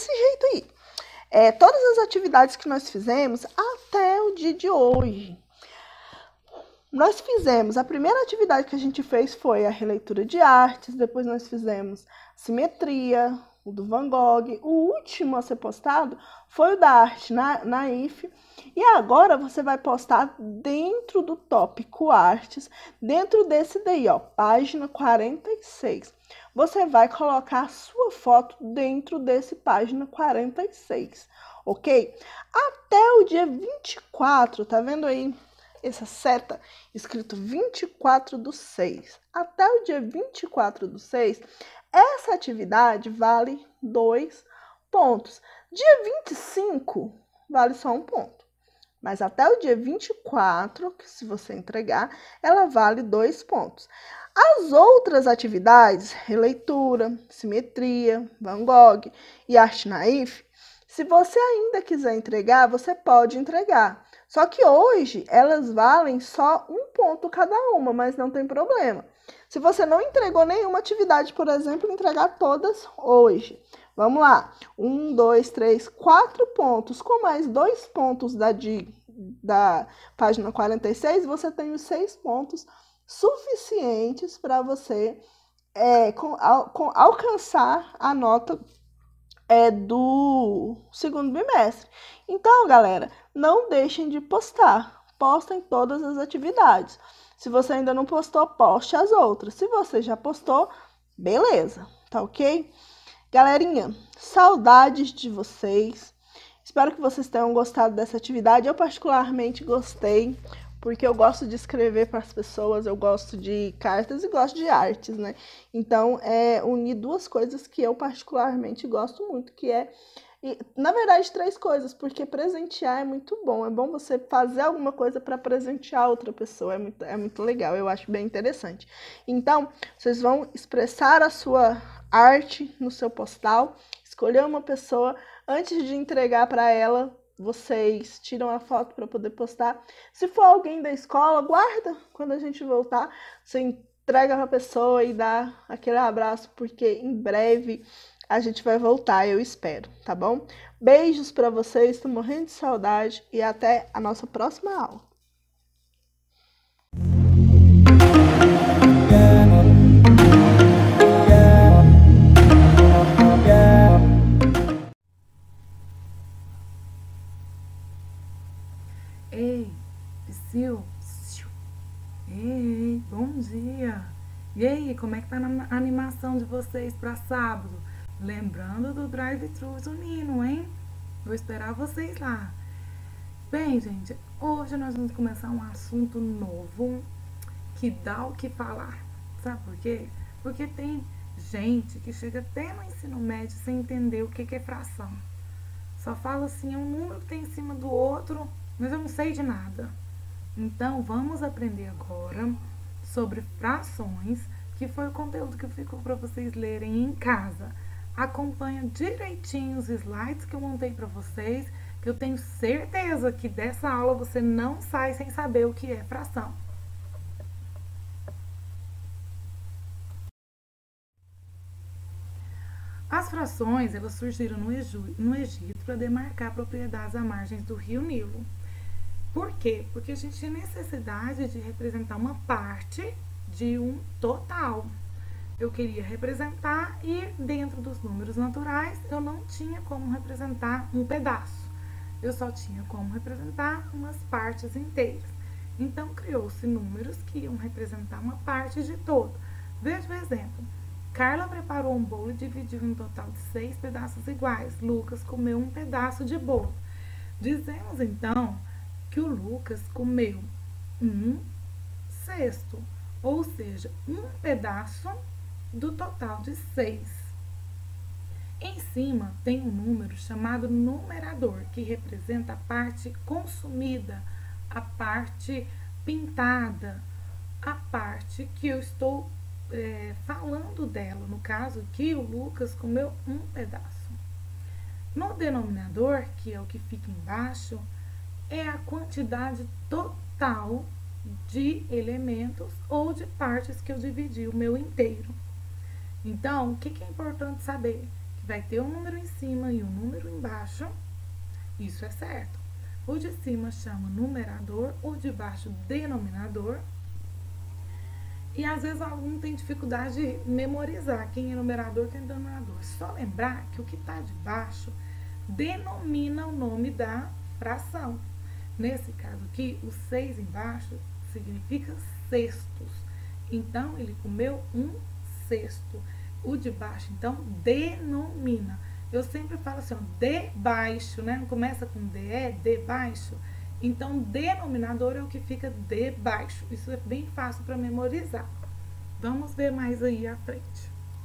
todas as atividades que nós fizemos até o dia de hoje. Nós fizemos, a primeira atividade que a gente fez foi a releitura de artes, depois nós fizemos simetria, o do Van Gogh, o último a ser postado foi o da arte naif, e agora você vai postar dentro do tópico artes, dentro desse daí, ó, página 46. Você vai colocar a sua foto dentro desse página 46, ok? Até o dia 24, tá vendo aí? Essa seta escrito 24/6. Até o dia 24/6, essa atividade vale 2 pontos. Dia 25 vale só 1 ponto. Mas até o dia 24, que se você entregar, ela vale 2 pontos. As outras atividades, releitura, simetria, Van Gogh e arte naif, se você ainda quiser entregar, você pode entregar. Só que hoje elas valem só 1 ponto cada uma, mas não tem problema. Se você não entregou nenhuma atividade, por exemplo, entregar todas hoje. Vamos lá. 1, 2, 3, 4 pontos. Com mais 2 pontos da página 46, você tem os 6 pontos suficientes para você alcançar a nota do 2º bimestre. Então, galera, não deixem de postar. Postem todas as atividades. Se você ainda não postou, poste as outras. Se você já postou, beleza, tá ok? Galerinha, saudades de vocês. Espero que vocês tenham gostado dessa atividade. Eu particularmente gostei, porque eu gosto de escrever para as pessoas, eu gosto de cartas e gosto de artes, né? Então, unir 2 coisas que eu particularmente gosto muito, que na verdade, 3 coisas, porque presentear é muito bom. É bom você fazer alguma coisa para presentear outra pessoa, é muito legal, eu acho bem interessante. Então, vocês vão expressar a sua arte no seu postal, escolher uma pessoa, antes de entregar para ela, vocês tiram a foto para poder postar. Se for alguém da escola, guarda. Quando a gente voltar, você entrega para a pessoa e dá aquele abraço, porque em breve a gente vai voltar, eu espero, tá bom? Beijos para vocês, tô morrendo de saudade e até a nossa próxima aula. dia! E aí, como é que tá a animação de vocês para sábado? Lembrando do drive-thru junino, hein? Vou esperar vocês lá. Bem, gente, hoje nós vamos começar um assunto novo que dá o que falar. Sabe por quê? Porque tem gente que chega até no ensino médio sem entender o que é fração. Só fala assim, é um número que tem em cima do outro, mas eu não sei de nada. Então, vamos aprender agora sobre frações, que foi o conteúdo que ficou para vocês lerem em casa. Acompanha direitinho os slides que eu montei para vocês, que eu tenho certeza que dessa aula você não sai sem saber o que é fração. As frações, elas surgiram no Egito para demarcar propriedades à margem do rio Nilo. Por quê? Porque a gente tinha necessidade de representar uma parte de um total. Eu queria representar e dentro dos números naturais eu não tinha como representar um pedaço. Eu só tinha como representar umas partes inteiras. Então criou-se números que iam representar uma parte de todo. Veja o exemplo. Carla preparou um bolo e dividiu em um total de 6 pedaços iguais. Lucas comeu um pedaço de bolo. Dizemos então que o Lucas comeu 1/6, ou seja, um pedaço do total de 6. Em cima tem um número chamado numerador, que representa a parte consumida, a parte pintada, a parte que eu estou falando dela. No caso aqui, o Lucas comeu um pedaço. No denominador, que é o que fica embaixo, é a quantidade total de elementos ou de partes que eu dividi o meu inteiro. Então, o que é importante saber? Que vai ter um número em cima e um número embaixo, isso é certo. O de cima chama numerador, o de baixo denominador. E às vezes algum tem dificuldade de memorizar quem é numerador e quem é denominador. Só lembrar que o que está de baixo denomina o nome da fração. Nesse caso aqui, o 6 embaixo significa sextos. Então, ele comeu 1/6. O de baixo, então, denomina. Eu sempre falo assim, ó, debaixo, né? Não começa com de debaixo. Então, denominador é o que fica debaixo. Isso é bem fácil para memorizar. Vamos ver mais aí à frente.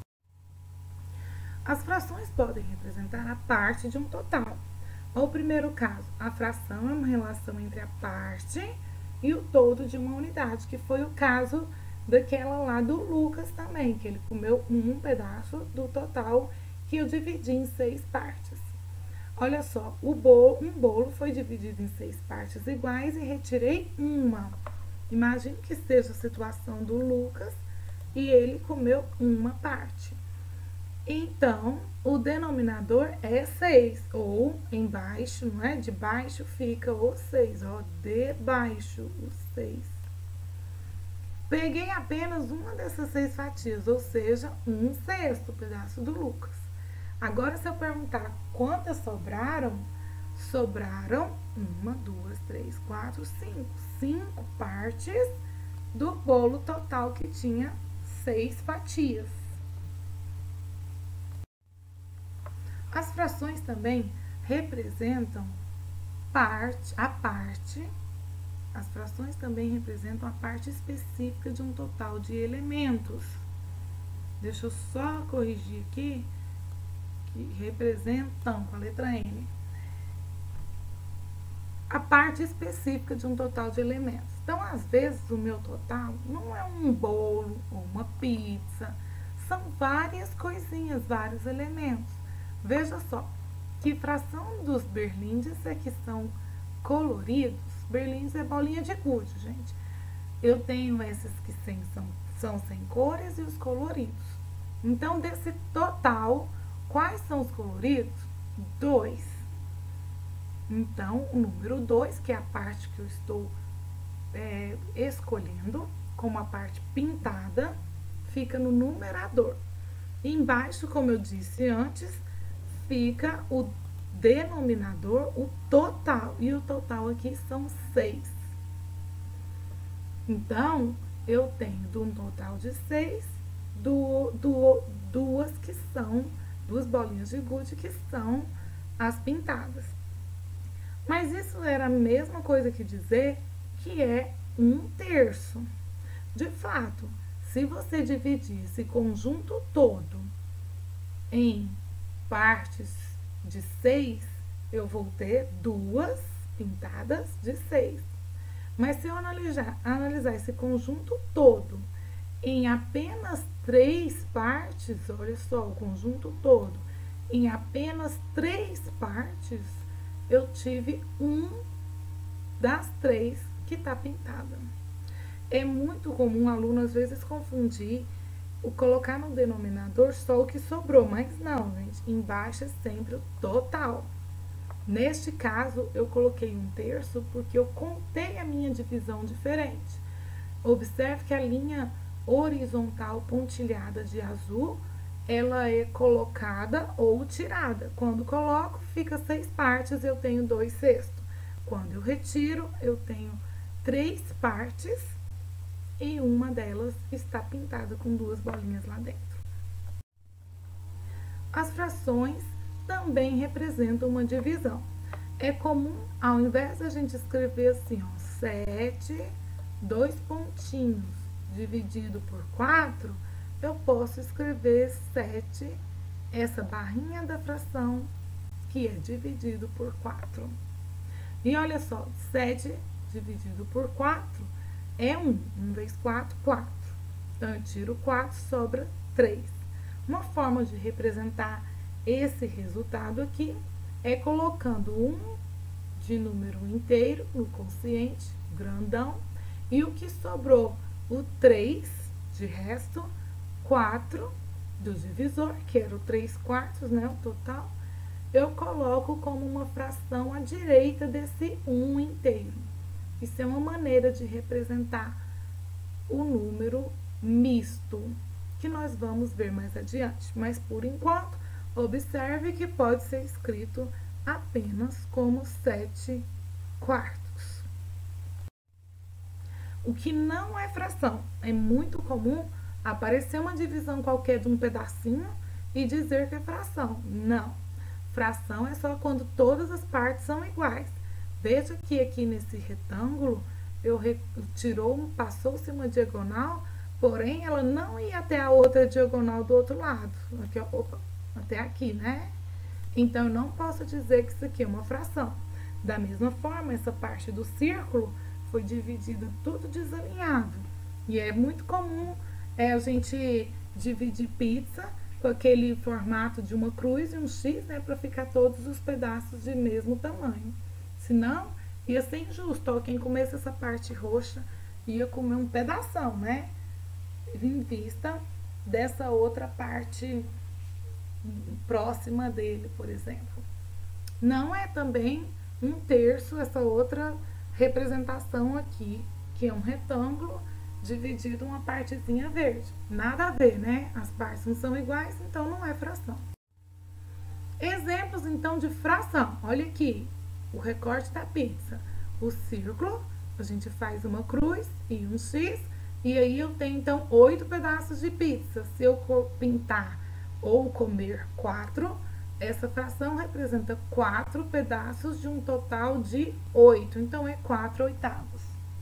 As frações podem representar a parte de um total. O primeiro caso, a fração é uma relação entre a parte e o todo de uma unidade, que foi o caso daquela lá do Lucas também, que ele comeu um pedaço do total que eu dividi em 6 partes. Olha só, um bolo foi dividido em 6 partes iguais e retirei uma. Imagine que seja a situação do Lucas e ele comeu uma parte. Então, o denominador é 6, ou embaixo, não é? De baixo fica o 6, ó, debaixo o 6. Peguei apenas uma dessas 6 fatias, ou seja, 1/6, o pedaço do Lucas. Agora, se eu perguntar quantas sobraram, sobraram 1, 2, 3, 4, 5. 5 partes do bolo total que tinha 6 fatias. As frações também representam as frações também representam a parte específica de um total de elementos. Deixa eu só corrigir aqui, que representam, com a letra N, a parte específica de um total de elementos. Então, às vezes, o meu total não é um bolo ou uma pizza, são várias coisinhas, vários elementos. Veja só, que fração dos berlindes é que são coloridos? Berlindes é bolinha de gude, gente. Eu tenho esses que são sem cores e os coloridos. Então, desse total, quais são os coloridos? 2. Então, o número 2, que é a parte que eu estou escolhendo, como a parte pintada, fica no numerador. E embaixo, como eu disse antes, fica o denominador, o total. E o total aqui são 6. Então, eu tenho de um total de 6, duas bolinhas de gude que são as pintadas. Mas isso era a mesma coisa que dizer que é 1/3. De fato, se você dividir esse conjunto todo em partes de 6, eu vou ter 2 pintadas de 6. Mas se eu analisar esse conjunto todo em apenas 3 partes, olha só, o conjunto todo, em apenas 3 partes, eu tive 1 das 3 que está pintada. É muito comum o aluno, às vezes, confundir o colocar no denominador só o que sobrou, mas não, gente, embaixo é sempre o total. Neste caso, eu coloquei 1/3 porque eu contei a minha divisão diferente. Observe que a linha horizontal pontilhada de azul, ela é colocada ou tirada. Quando coloco, fica 6 partes, eu tenho 2/6. Quando eu retiro, eu tenho 3 partes e uma delas está pintada com 2 bolinhas lá dentro. As frações também representam uma divisão. É comum, ao invés de a gente escrever assim, ó, 7, 2 pontinhos, dividido por 4, eu posso escrever 7, essa barrinha da fração, que é dividido por 4. E olha só, 7 dividido por 4 é 1. 1 vezes 4, 4. Então, eu tiro 4, sobra 3. Uma forma de representar esse resultado aqui é colocando 1 de número inteiro no quociente, grandão, e o que sobrou, o 3 de resto, 4 do divisor, que era o 3/4, né, o total, eu coloco como uma fração à direita desse 1 inteiro. Isso é uma maneira de representar o número misto, que nós vamos ver mais adiante. Mas, por enquanto, observe que pode ser escrito apenas como 7/4. O que não é fração. É muito comum aparecer uma divisão qualquer de um pedacinho e dizer que é fração. Não. Fração é só quando todas as partes são iguais. Veja que aqui nesse retângulo, passou-se uma diagonal, porém ela não ia até a outra diagonal do outro lado. Aqui, ó, até aqui, né? Então, eu não posso dizer que isso aqui é uma fração. Da mesma forma, essa parte do círculo foi dividida tudo desalinhado. E é muito comum a gente dividir pizza com aquele formato de uma cruz e um X, né? Para ficar todos os pedaços de mesmo tamanho. Senão, ia ser injusto. Ó, quem comesse essa parte roxa ia comer um pedação, né? Em vista dessa outra parte próxima dele, por exemplo. Não é também 1/3 essa outra representação aqui, que é um retângulo dividido uma partezinha verde. Nada a ver, né? As partes não são iguais, então não é fração. Exemplos, então, de fração. Olha aqui, o recorte da pizza. O círculo, a gente faz uma cruz e um X, e aí eu tenho, então, 8 pedaços de pizza. Se eu pintar ou comer 4, essa fração representa 4 pedaços de um total de 8. Então, é 4/8.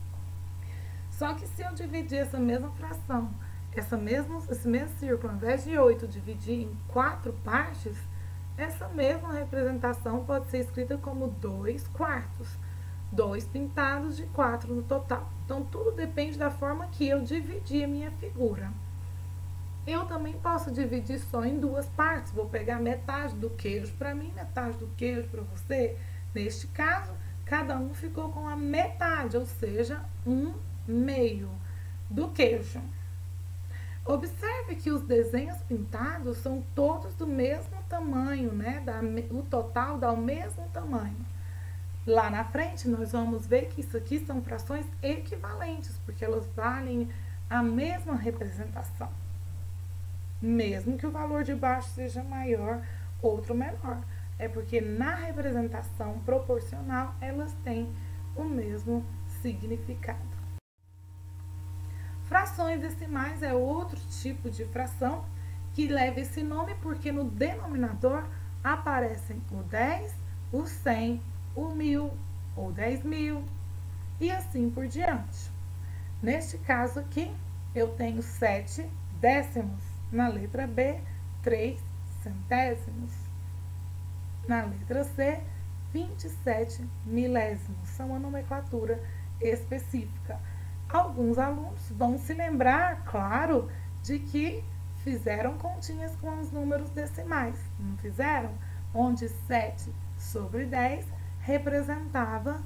Só que se eu dividir essa mesma fração, esse mesmo círculo, ao invés de 8, dividir em 4 partes, essa mesma representação pode ser escrita como 2/4. 2 pintados de 4 no total. Então, tudo depende da forma que eu dividi a minha figura. Eu também posso dividir só em 2 partes. Vou pegar metade do queijo para mim, metade do queijo para você. Neste caso, cada um ficou com a metade, ou seja, 1/2 do queijo. Observe que os desenhos pintados são todos do mesmo tamanho, né? O total dá o mesmo tamanho. Lá na frente, nós vamos ver que isso aqui são frações equivalentes, porque elas valem a mesma representação. Mesmo que o valor de baixo seja maior, outro menor. É porque na representação proporcional, elas têm o mesmo significado. Frações decimais é outro tipo de fração que leva esse nome porque no denominador aparecem o 10, o 100, o 1000 ou 10.000 e assim por diante. Neste caso aqui, eu tenho 7 décimos. Na letra B, 3 centésimos. Na letra C, 27 milésimos. São a nomenclatura específica. Alguns alunos vão se lembrar, claro, de que fizeram continhas com os números decimais. Não fizeram? Onde 7 sobre 10 representava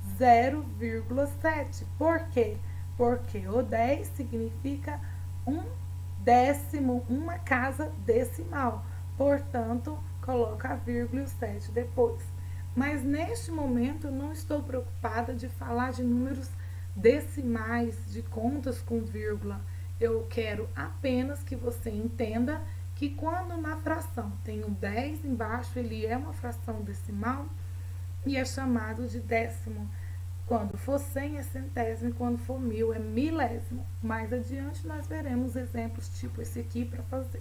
0,7. Por quê? Porque o 10 significa um décimo, uma casa decimal. Portanto, coloca a vírgula e o 7 depois. Mas neste momento eu não estou preocupada de falar de números decimais, de contas com vírgula. Eu quero apenas que você entenda que quando na fração tem um 10 embaixo, ele é uma fração decimal e é chamado de décimo. Quando for 100 é centésimo e quando for 1000 é milésimo. Mais adiante nós veremos exemplos tipo esse aqui para fazer.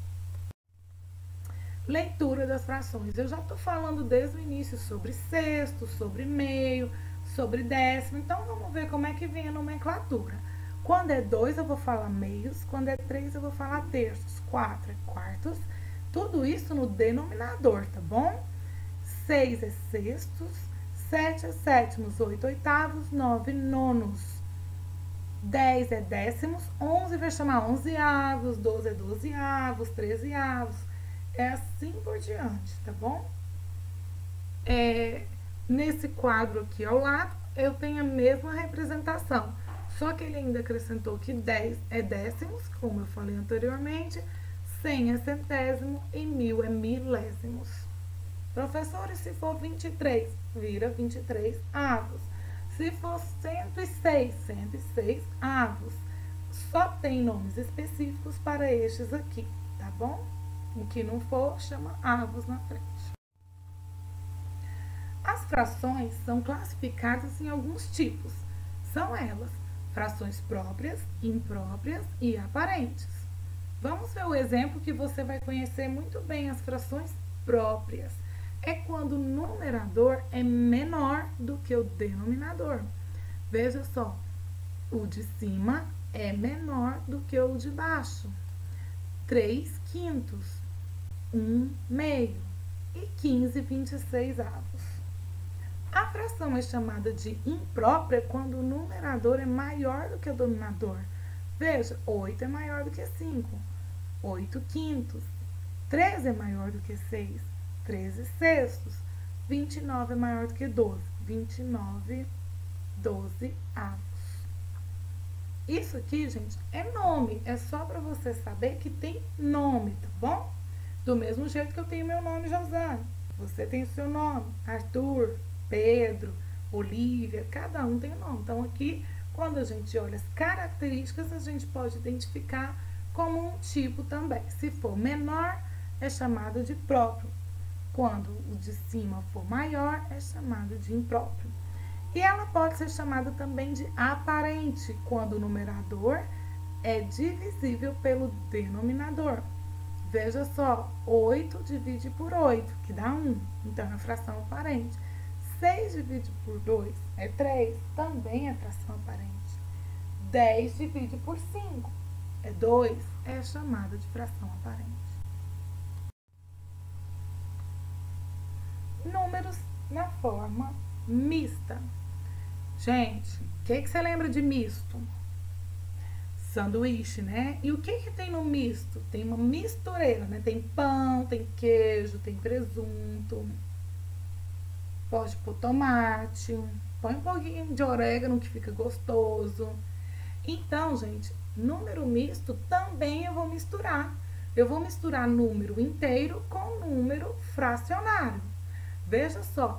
Leitura das frações. Eu já estou falando desde o início sobre sexto, sobre meio, sobre décimo. Então vamos ver como é que vem a nomenclatura. Quando é 2 eu vou falar meios, quando é 3 eu vou falar terços, 4 é quartos. Tudo isso no denominador, tá bom? 6 é sextos, 7 é sétimos, 8 oitavos, 9 nonos. 10 é décimos, 11 vai chamar 11avos, 12 é dozeavos, 13avos. É assim por diante, tá bom? Nesse quadro aqui ao lado, eu tenho a mesma representação. Só que ele ainda acrescentou que 10 é décimos, como eu falei anteriormente, 100 é centésimo e 1000 é milésimos. Professores, se for 23, vira 23 avos. Se for 106, 106 avos. Só tem nomes específicos para estes aqui, tá bom? O que não for, chama avos na frente. As frações são classificadas em alguns tipos. São elas, frações próprias, impróprias e aparentes. Vamos ver o exemplo que você vai conhecer muito bem as frações próprias. É quando o numerador é menor do que o denominador. Veja só, o de cima é menor do que o de baixo. 3/5, 1/2 e 15/26 avos. A fração é chamada de imprópria quando o numerador é maior do que o denominador. Veja, 8 é maior do que 5, 8/5. 13 é maior do que 6, 13/6. 29 é maior do que 12, 29 12avos. Isso aqui, gente, é nome. É só para você saber que tem nome, tá bom? Do mesmo jeito que eu tenho meu nome, Josane. Você tem o seu nome, Arthur, Pedro, Olívia, cada um tem um nome. Então, aqui, quando a gente olha as características, a gente pode identificar como um tipo também. Se for menor, é chamado de próprio. Quando o de cima for maior, é chamado de impróprio. E ela pode ser chamada também de aparente, quando o numerador é divisível pelo denominador. Veja só, 8 divide por 8, que dá 1, então é fração aparente. 6 divide por 2 é 3, também é fração aparente. 10 divide por 5 é 2, é chamada de fração aparente. Números na forma mista. Gente, o que você lembra de misto? Sanduíche, né? E o que tem no misto? Tem uma mistureira, né? Tem pão, tem queijo, tem presunto. Pode pôr tomate. Põe um pouquinho de orégano que fica gostoso. Então, gente, número misto também eu vou misturar. Eu vou misturar número inteiro com número fracionário. Veja só,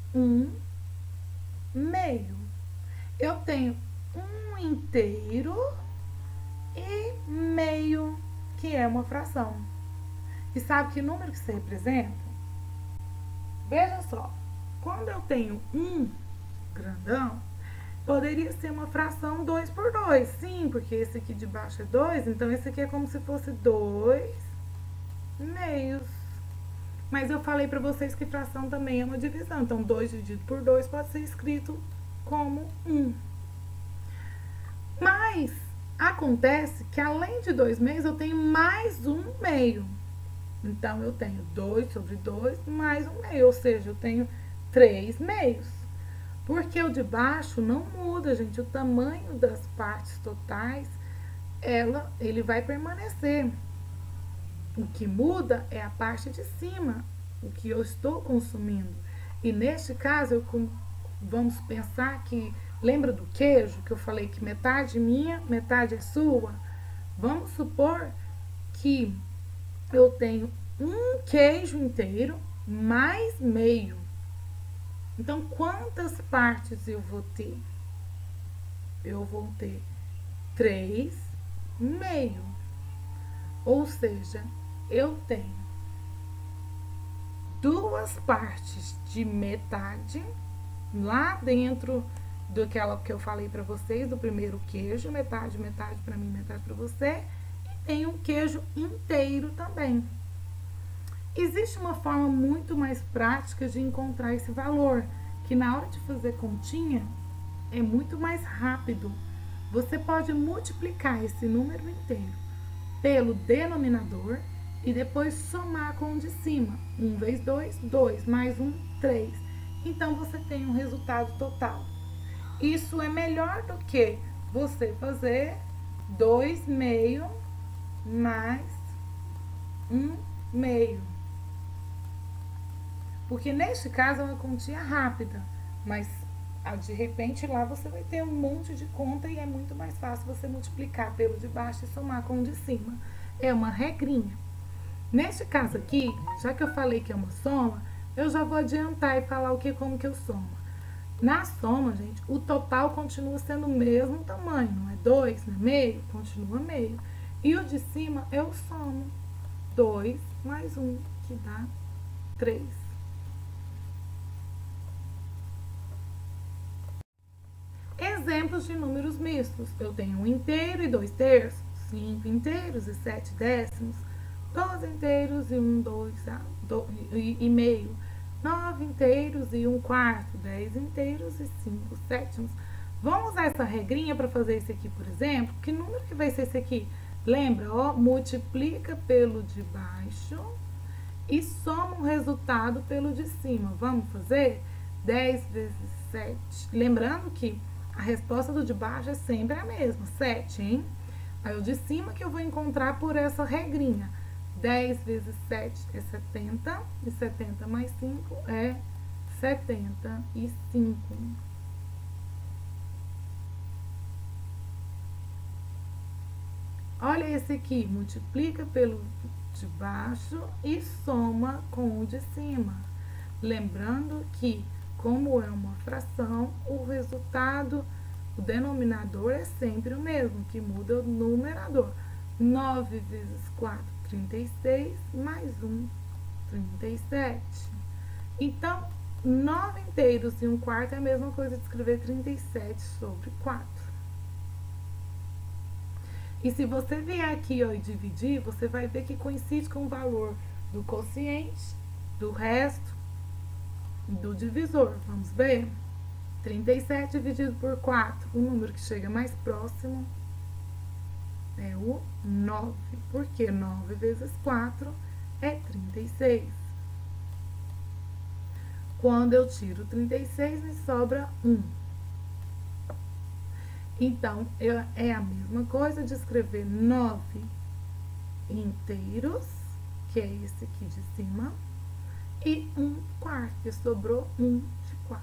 1/2. Eu tenho 1 inteiro e meio, que é uma fração. E sabe que número que se representa? Veja só, quando eu tenho 1 grandão, Poderia ser uma fração 2 por 2, sim, porque esse aqui de baixo é 2, então esse aqui é como se fosse 2 meios. Mas eu falei para vocês que fração também é uma divisão, então 2 dividido por 2 pode ser escrito como 1. Mas acontece que além de 2 meios, eu tenho mais um meio. Então, eu tenho 2 sobre 2 mais um meio, ou seja, eu tenho 3 meios. Porque o de baixo não muda, gente. O tamanho das partes totais, ele vai permanecer. O que muda é a parte de cima, o que eu estou consumindo. E neste caso, vamos pensar que, lembra do queijo, que eu falei que metade minha, metade é sua? Vamos supor que eu tenho um queijo inteiro mais meio. Então, quantas partes eu vou ter? Eu vou ter 3 meio. Ou seja, eu tenho 2 partes de metade lá dentro daquela que eu falei para vocês, do primeiro queijo, metade, metade para mim, metade para você, e tem um queijo inteiro também. Existe uma forma muito mais prática de encontrar esse valor, que na hora de fazer continha é muito mais rápido. Você pode multiplicar esse número inteiro pelo denominador e depois somar com o de cima. 1 vezes 2, 2, mais 1, 3. Então, você tem um resultado total. Isso é melhor do que você fazer 2 meio mais 1 meio. Porque neste caso é uma continha rápida, mas de repente lá você vai ter um monte de conta e é muito mais fácil você multiplicar pelo de baixo e somar com o de cima. É uma regrinha. Neste caso aqui, já que eu falei que é uma soma, eu já vou adiantar e falar como que eu somo. Na soma, gente, o total continua sendo o mesmo tamanho, não é 2, não é meio? Continua meio. E o de cima eu somo 2 mais 1, que dá 3. Exemplos de números mistos. Eu tenho 1 inteiro e 2 terços, 5 inteiros e 7 décimos, 12 inteiros e 1 e meio, 9 inteiros e 1 quarto, 10 inteiros e 5 sétimos. Vamos usar essa regrinha para fazer esse aqui, por exemplo. Que número que vai ser esse aqui? Lembra, ó, multiplica pelo de baixo e soma o resultado pelo de cima. Vamos fazer? 10 vezes 7. Lembrando que a resposta do de baixo é sempre a mesma, 7, hein? Aí o de cima que eu vou encontrar por essa regrinha. 10 vezes 7 é 70, e 70 mais 5 é 75. Olha esse aqui, multiplica pelo de baixo e soma com o de cima. Lembrando que, como é uma fração, o resultado, o denominador é sempre o mesmo, que muda o numerador. 9 vezes 4, 36, mais 1, 37. Então, 9 inteiros e 1 quarto é a mesma coisa de escrever 37 sobre 4. E se você vier aqui, ó, e dividir, você vai ver que coincide com o valor do quociente, do resto, do divisor. Vamos ver? 37 dividido por 4, o número que chega mais próximo é o 9, porque 9 vezes 4 é 36. Quando eu tiro 36, me sobra 1. Então, é a mesma coisa de escrever 9 inteiros, que é esse aqui de cima, e 1 quarto, que sobrou 1 de 4.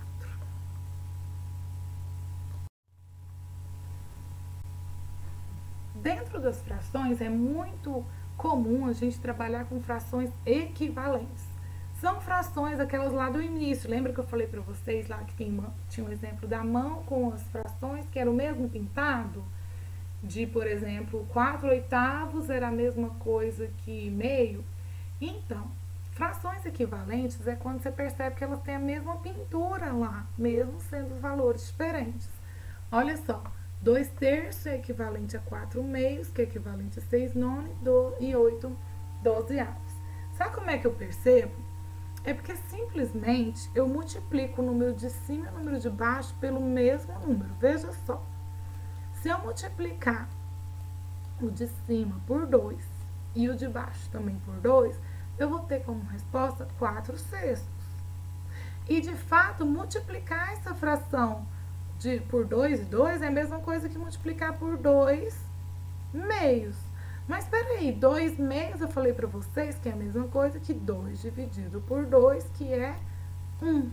Dentro das frações, é muito comum a gente trabalhar com frações equivalentes. São frações aquelas lá do início. Lembra que eu falei para vocês lá que tinha um exemplo da mão com as frações, que era o mesmo pintado? De, por exemplo, 4 oitavos era a mesma coisa que meio. Então, frações equivalentes é quando você percebe que elas têm a mesma pintura lá, mesmo sendo valores diferentes. Olha só, 2 terços é equivalente a 4 meios, que é equivalente a 6 nonos e 8 dozeavos. Sabe como é que eu percebo? É porque simplesmente eu multiplico o número de cima e o número de baixo pelo mesmo número. Veja só, se eu multiplicar o de cima por 2 e o de baixo também por 2, eu vou ter como resposta 4 sextos. E, de fato, multiplicar essa fração por 2 e 2 é a mesma coisa que multiplicar por 2 meios. Mas, peraí, 2 meios eu falei para vocês que é a mesma coisa que 2 dividido por 2, que é 1.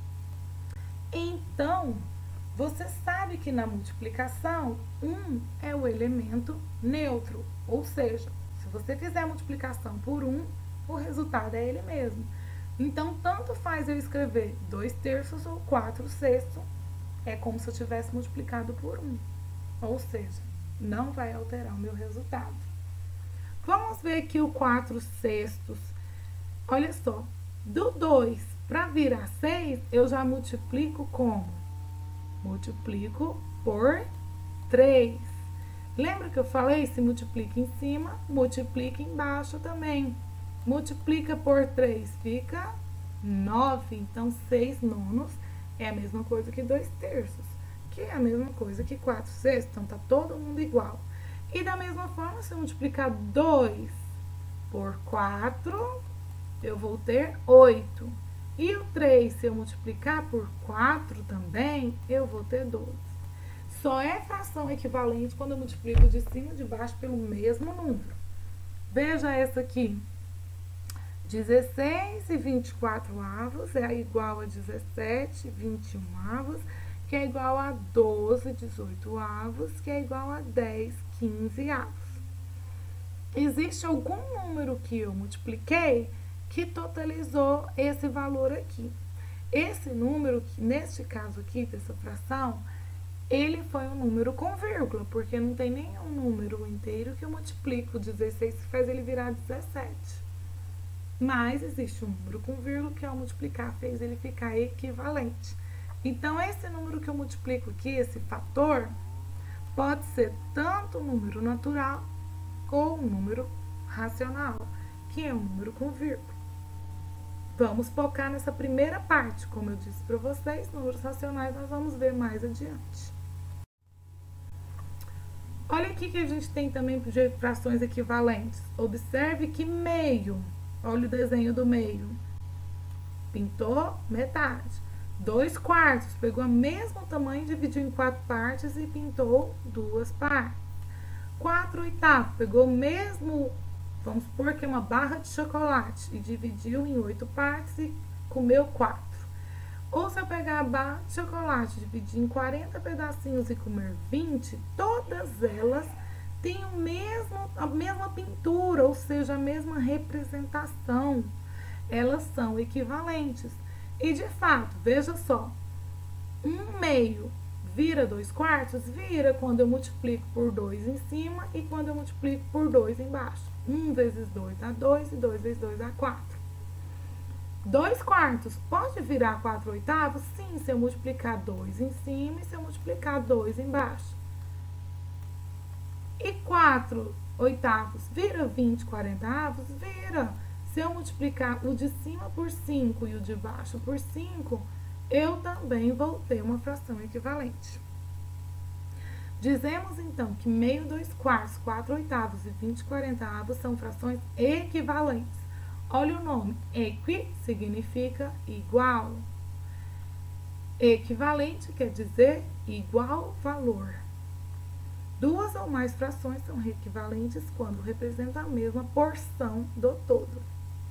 Então, você sabe que na multiplicação, 1 é o elemento neutro. Ou seja, se você fizer a multiplicação por 1, o resultado é ele mesmo. Então, tanto faz eu escrever 2 terços ou 4 sextos, é como se eu tivesse multiplicado por 1. Ou seja, não vai alterar o meu resultado. Vamos ver aqui o 4 sextos. Olha só, do 2 para virar 6, eu já multiplico como? Multiplico por 3. Lembra que eu falei? Se multiplica em cima, multiplica embaixo também. Multiplica por 3, fica 9. Então, 6 nonos é a mesma coisa que 2 terços, que é a mesma coisa que 4 sextos. Então, tá todo mundo igual. E da mesma forma, se eu multiplicar 2 por 4, eu vou ter 8. E o 3, se eu multiplicar por 4 também, eu vou ter 12. Só é fração equivalente quando eu multiplico de cima e de baixo pelo mesmo número. Veja essa aqui. 16 e 24 avos é igual a 17 e 21 avos, que é igual a 12 e 18 avos, que é igual a 10, 15 avos. Existe algum número que eu multipliquei que totalizou esse valor aqui. Esse número, neste caso aqui, dessa fração, ele foi um número com vírgula, porque não tem nenhum número inteiro que eu multiplico o 16 que faz ele virar 17. Mas existe um número com vírgula que ao multiplicar fez ele ficar equivalente. Então, esse número que eu multiplico aqui, esse fator, pode ser tanto um número natural ou um número racional, que é um número com vírgula. Vamos focar nessa primeira parte. Como eu disse para vocês, números racionais nós vamos ver mais adiante. Olha aqui que a gente tem também de frações equivalentes. Observe que meio, olha o desenho do meio, pintou metade. 2 quartos, pegou o mesmo tamanho, dividiu em 4 partes e pintou 2 partes. 4 oitavos, pegou o mesmo, vamos supor que é uma barra de chocolate, e dividiu em 8 partes e comeu 4. Ou se eu pegar a barra de chocolate, dividir em 40 pedacinhos e comer 20, todas elas têm a mesma pintura, ou seja, a mesma representação. Elas são equivalentes. E, de fato, veja só, 1 meio vira 2 quartos? Vira quando eu multiplico por 2 em cima e quando eu multiplico por 2 embaixo. 1 vezes 2 dá 2 e 2 vezes 2 dá 4. 2 quartos pode virar 4 oitavos? Sim, se eu multiplicar 2 em cima e se eu multiplicar 2 embaixo. E 4 oitavos vira 20 quarentavos? Vira. Se eu multiplicar o de cima por 5 e o de baixo por 5, eu também vou ter uma fração equivalente. Dizemos, então, que meio, 2 quartos, 4 oitavos e 20 quarentavos são frações equivalentes. Olha o nome, equi significa igual. Equivalente quer dizer igual valor. 2 ou mais frações são equivalentes quando representam a mesma porção do todo.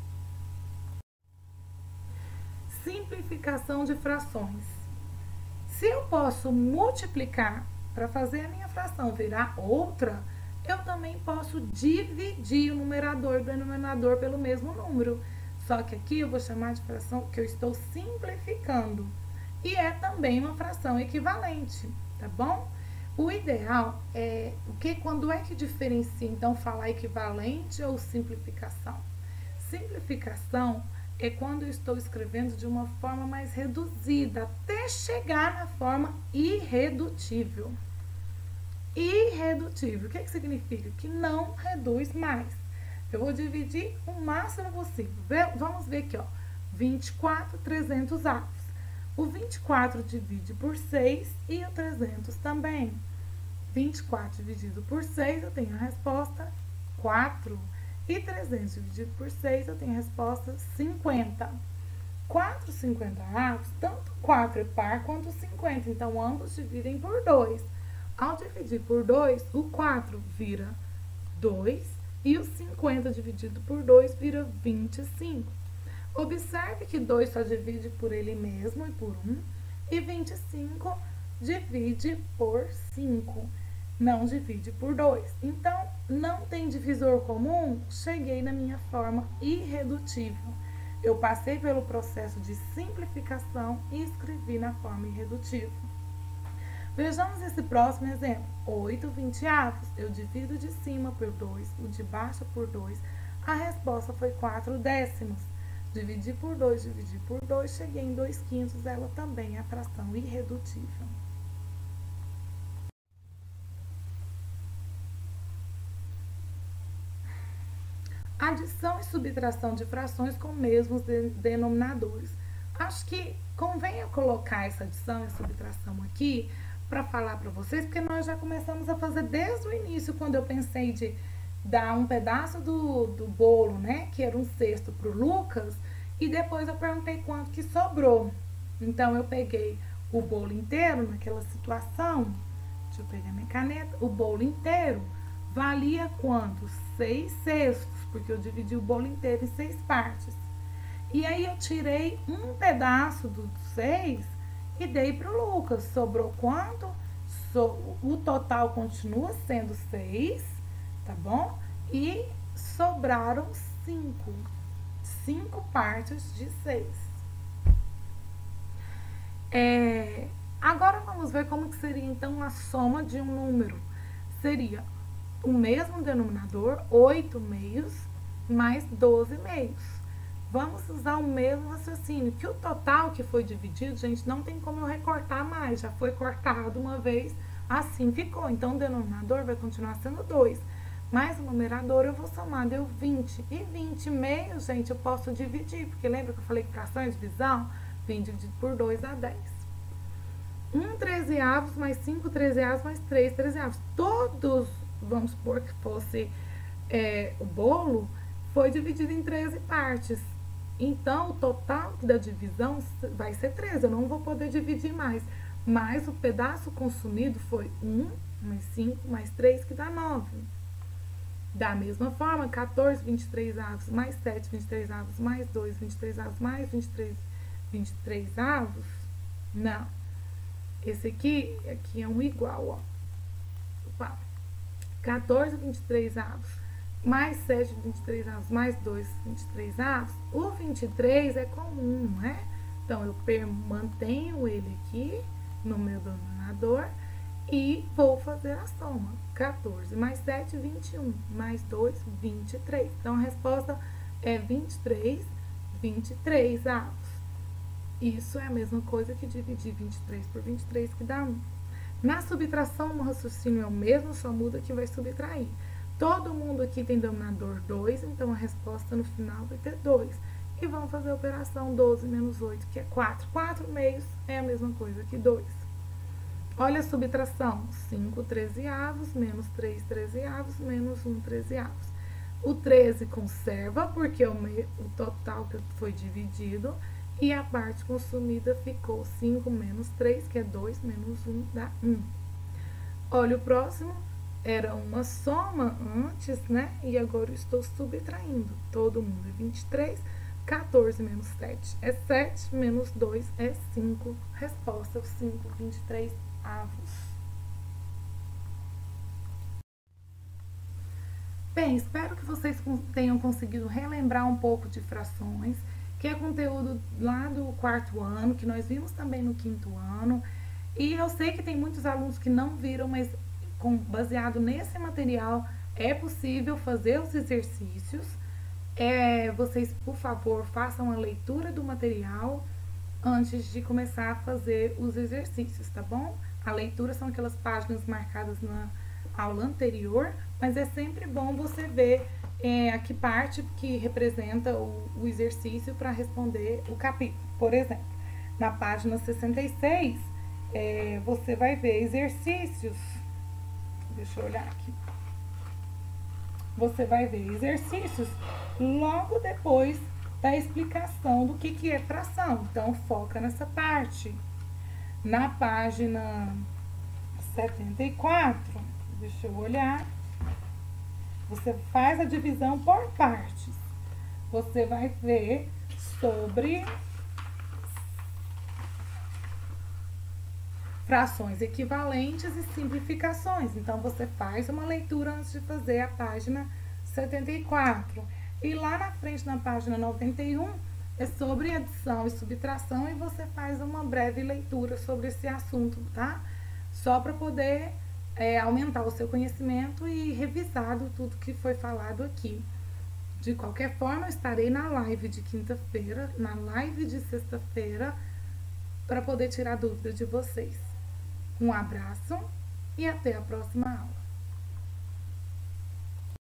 Simplificação de frações. Se eu posso multiplicar para fazer a minha fração virar outra, eu também posso dividir o numerador e o denominador pelo mesmo número. Só que aqui eu vou chamar de fração que eu estou simplificando. E é também uma fração equivalente, tá bom? O ideal é quando é que diferencia, então, falar equivalente ou simplificação? Simplificação é quando eu estou escrevendo de uma forma mais reduzida, até chegar na forma irredutível. Irredutível, o que significa? Que não reduz mais. Eu vou dividir o máximo possível. Vamos ver aqui, ó. 24 300 avos. O 24 divide por 6 e o 300 também. 24 dividido por 6, eu tenho a resposta 4. E 300 dividido por 6, eu tenho a resposta 50. 4 50avos, tanto 4 é par quanto 50. Então, ambos dividem por 2. Ao dividir por 2, o 4 vira 2 e o 50 dividido por 2 vira 25. Observe que 2 só divide por ele mesmo e por 1, e 25 divide por 5, não divide por 2. Então, não tem divisor comum, cheguei na minha forma irredutível. Eu passei pelo processo de simplificação e escrevi na forma irredutível. Vejamos esse próximo exemplo. 8 20avos. Eu divido de cima por 2, o de baixo por 2. A resposta foi 4 décimos. Dividir por 2, cheguei em 2/5. Ela também é a fração irredutível. Adição e subtração de frações com mesmos denominadores. Acho que convém eu colocar essa adição e subtração aqui para falar para vocês, porque nós já começamos a fazer desde o início, quando eu pensei de dar um pedaço do bolo, né, que era um cesto para o Lucas, e depois eu perguntei quanto que sobrou. Então, eu peguei o bolo inteiro naquela situação, deixa eu pegar minha caneta, o bolo inteiro valia quanto? 6 cestos, porque eu dividi o bolo inteiro em 6 partes. E aí, eu tirei um pedaço do 6 e dei para o Lucas. Sobrou quanto? O total continua sendo 6, tá bom? E sobraram 5. 5 partes de 6. Agora, vamos ver como que seria, então, a soma de um número. Seria o mesmo denominador, 8 meios, mais 12 meios. Vamos usar o mesmo raciocínio, que o total que foi dividido, gente, não tem como eu recortar mais, já foi cortado uma vez, assim ficou. Então, o denominador vai continuar sendo 2, mais o numerador eu vou somar, deu 20. E 20 meios, gente, eu posso dividir, porque lembra que eu falei que fração é divisão? 20 dividido por 2 dá 10. 1 13avos, mais 5 13avos, mais 3 13avos. Todos, vamos supor que fosse o bolo, foi dividido em 13 partes. Então, o total da divisão vai ser 13, eu não vou poder dividir mais. Mas o pedaço consumido foi 1, mais 5, mais 3, que dá 9. Da mesma forma, 14 23avos, mais 7 23avos, mais 2 23avos, mais 23 23avos. Não. Esse aqui é um igual, ó. 14 23avos, mais 7 23avos, mais 2 23avos. O 23 é comum, não é? Então, eu mantenho ele aqui no meu denominador e vou fazer a soma. 14 mais 7, 21, mais 2, 23. Então, a resposta é 23 23avos. Isso é a mesma coisa que dividir 23 por 23, que dá 1. Na subtração, o raciocínio é o mesmo, só muda que vai subtrair. Todo mundo aqui tem denominador 2, então a resposta no final vai ter 2. E vamos fazer a operação 12 menos 8, que é 4. 4 meios é a mesma coisa que 2. Olha a subtração. 5 13avos, menos 3 13avos, menos 1 13avos. O 13 conserva, porque o total que foi dividido, e a parte consumida ficou 5 menos 3, que é 2, menos 1 dá 1. Olha o próximo. Era uma soma antes, né? E agora eu estou subtraindo. Todo mundo é 23. 14 menos 7 é 7, menos 2 é 5. Resposta 5, 23avos. Bem, espero que vocês tenham conseguido relembrar um pouco de frações, que é conteúdo lá do 4º ano, que nós vimos também no 5º ano. E eu sei que tem muitos alunos que não viram, mas baseado nesse material, é possível fazer os exercícios. Vocês, por favor, façam a leitura do material antes de começar a fazer os exercícios, tá bom? A leitura são aquelas páginas marcadas na aula anterior, mas é sempre bom você ver a que parte que representa o exercício para responder o capítulo. Por exemplo, na página 66, você vai ver exercícios. Deixa eu olhar aqui. Você vai ver exercícios logo depois da explicação do que é fração. Então, foca nessa parte. Na página 74, deixa eu olhar, você faz a divisão por partes. Você vai ver sobre frações equivalentes e simplificações. Então, você faz uma leitura antes de fazer a página 74. E lá na frente, na página 91, é sobre adição e subtração e você faz uma breve leitura sobre esse assunto, tá? Só para poder aumentar o seu conhecimento e revisar tudo que foi falado aqui. De qualquer forma, eu estarei na live de quinta-feira, na live de sexta-feira, para poder tirar dúvidas de vocês. Um abraço e até a próxima aula.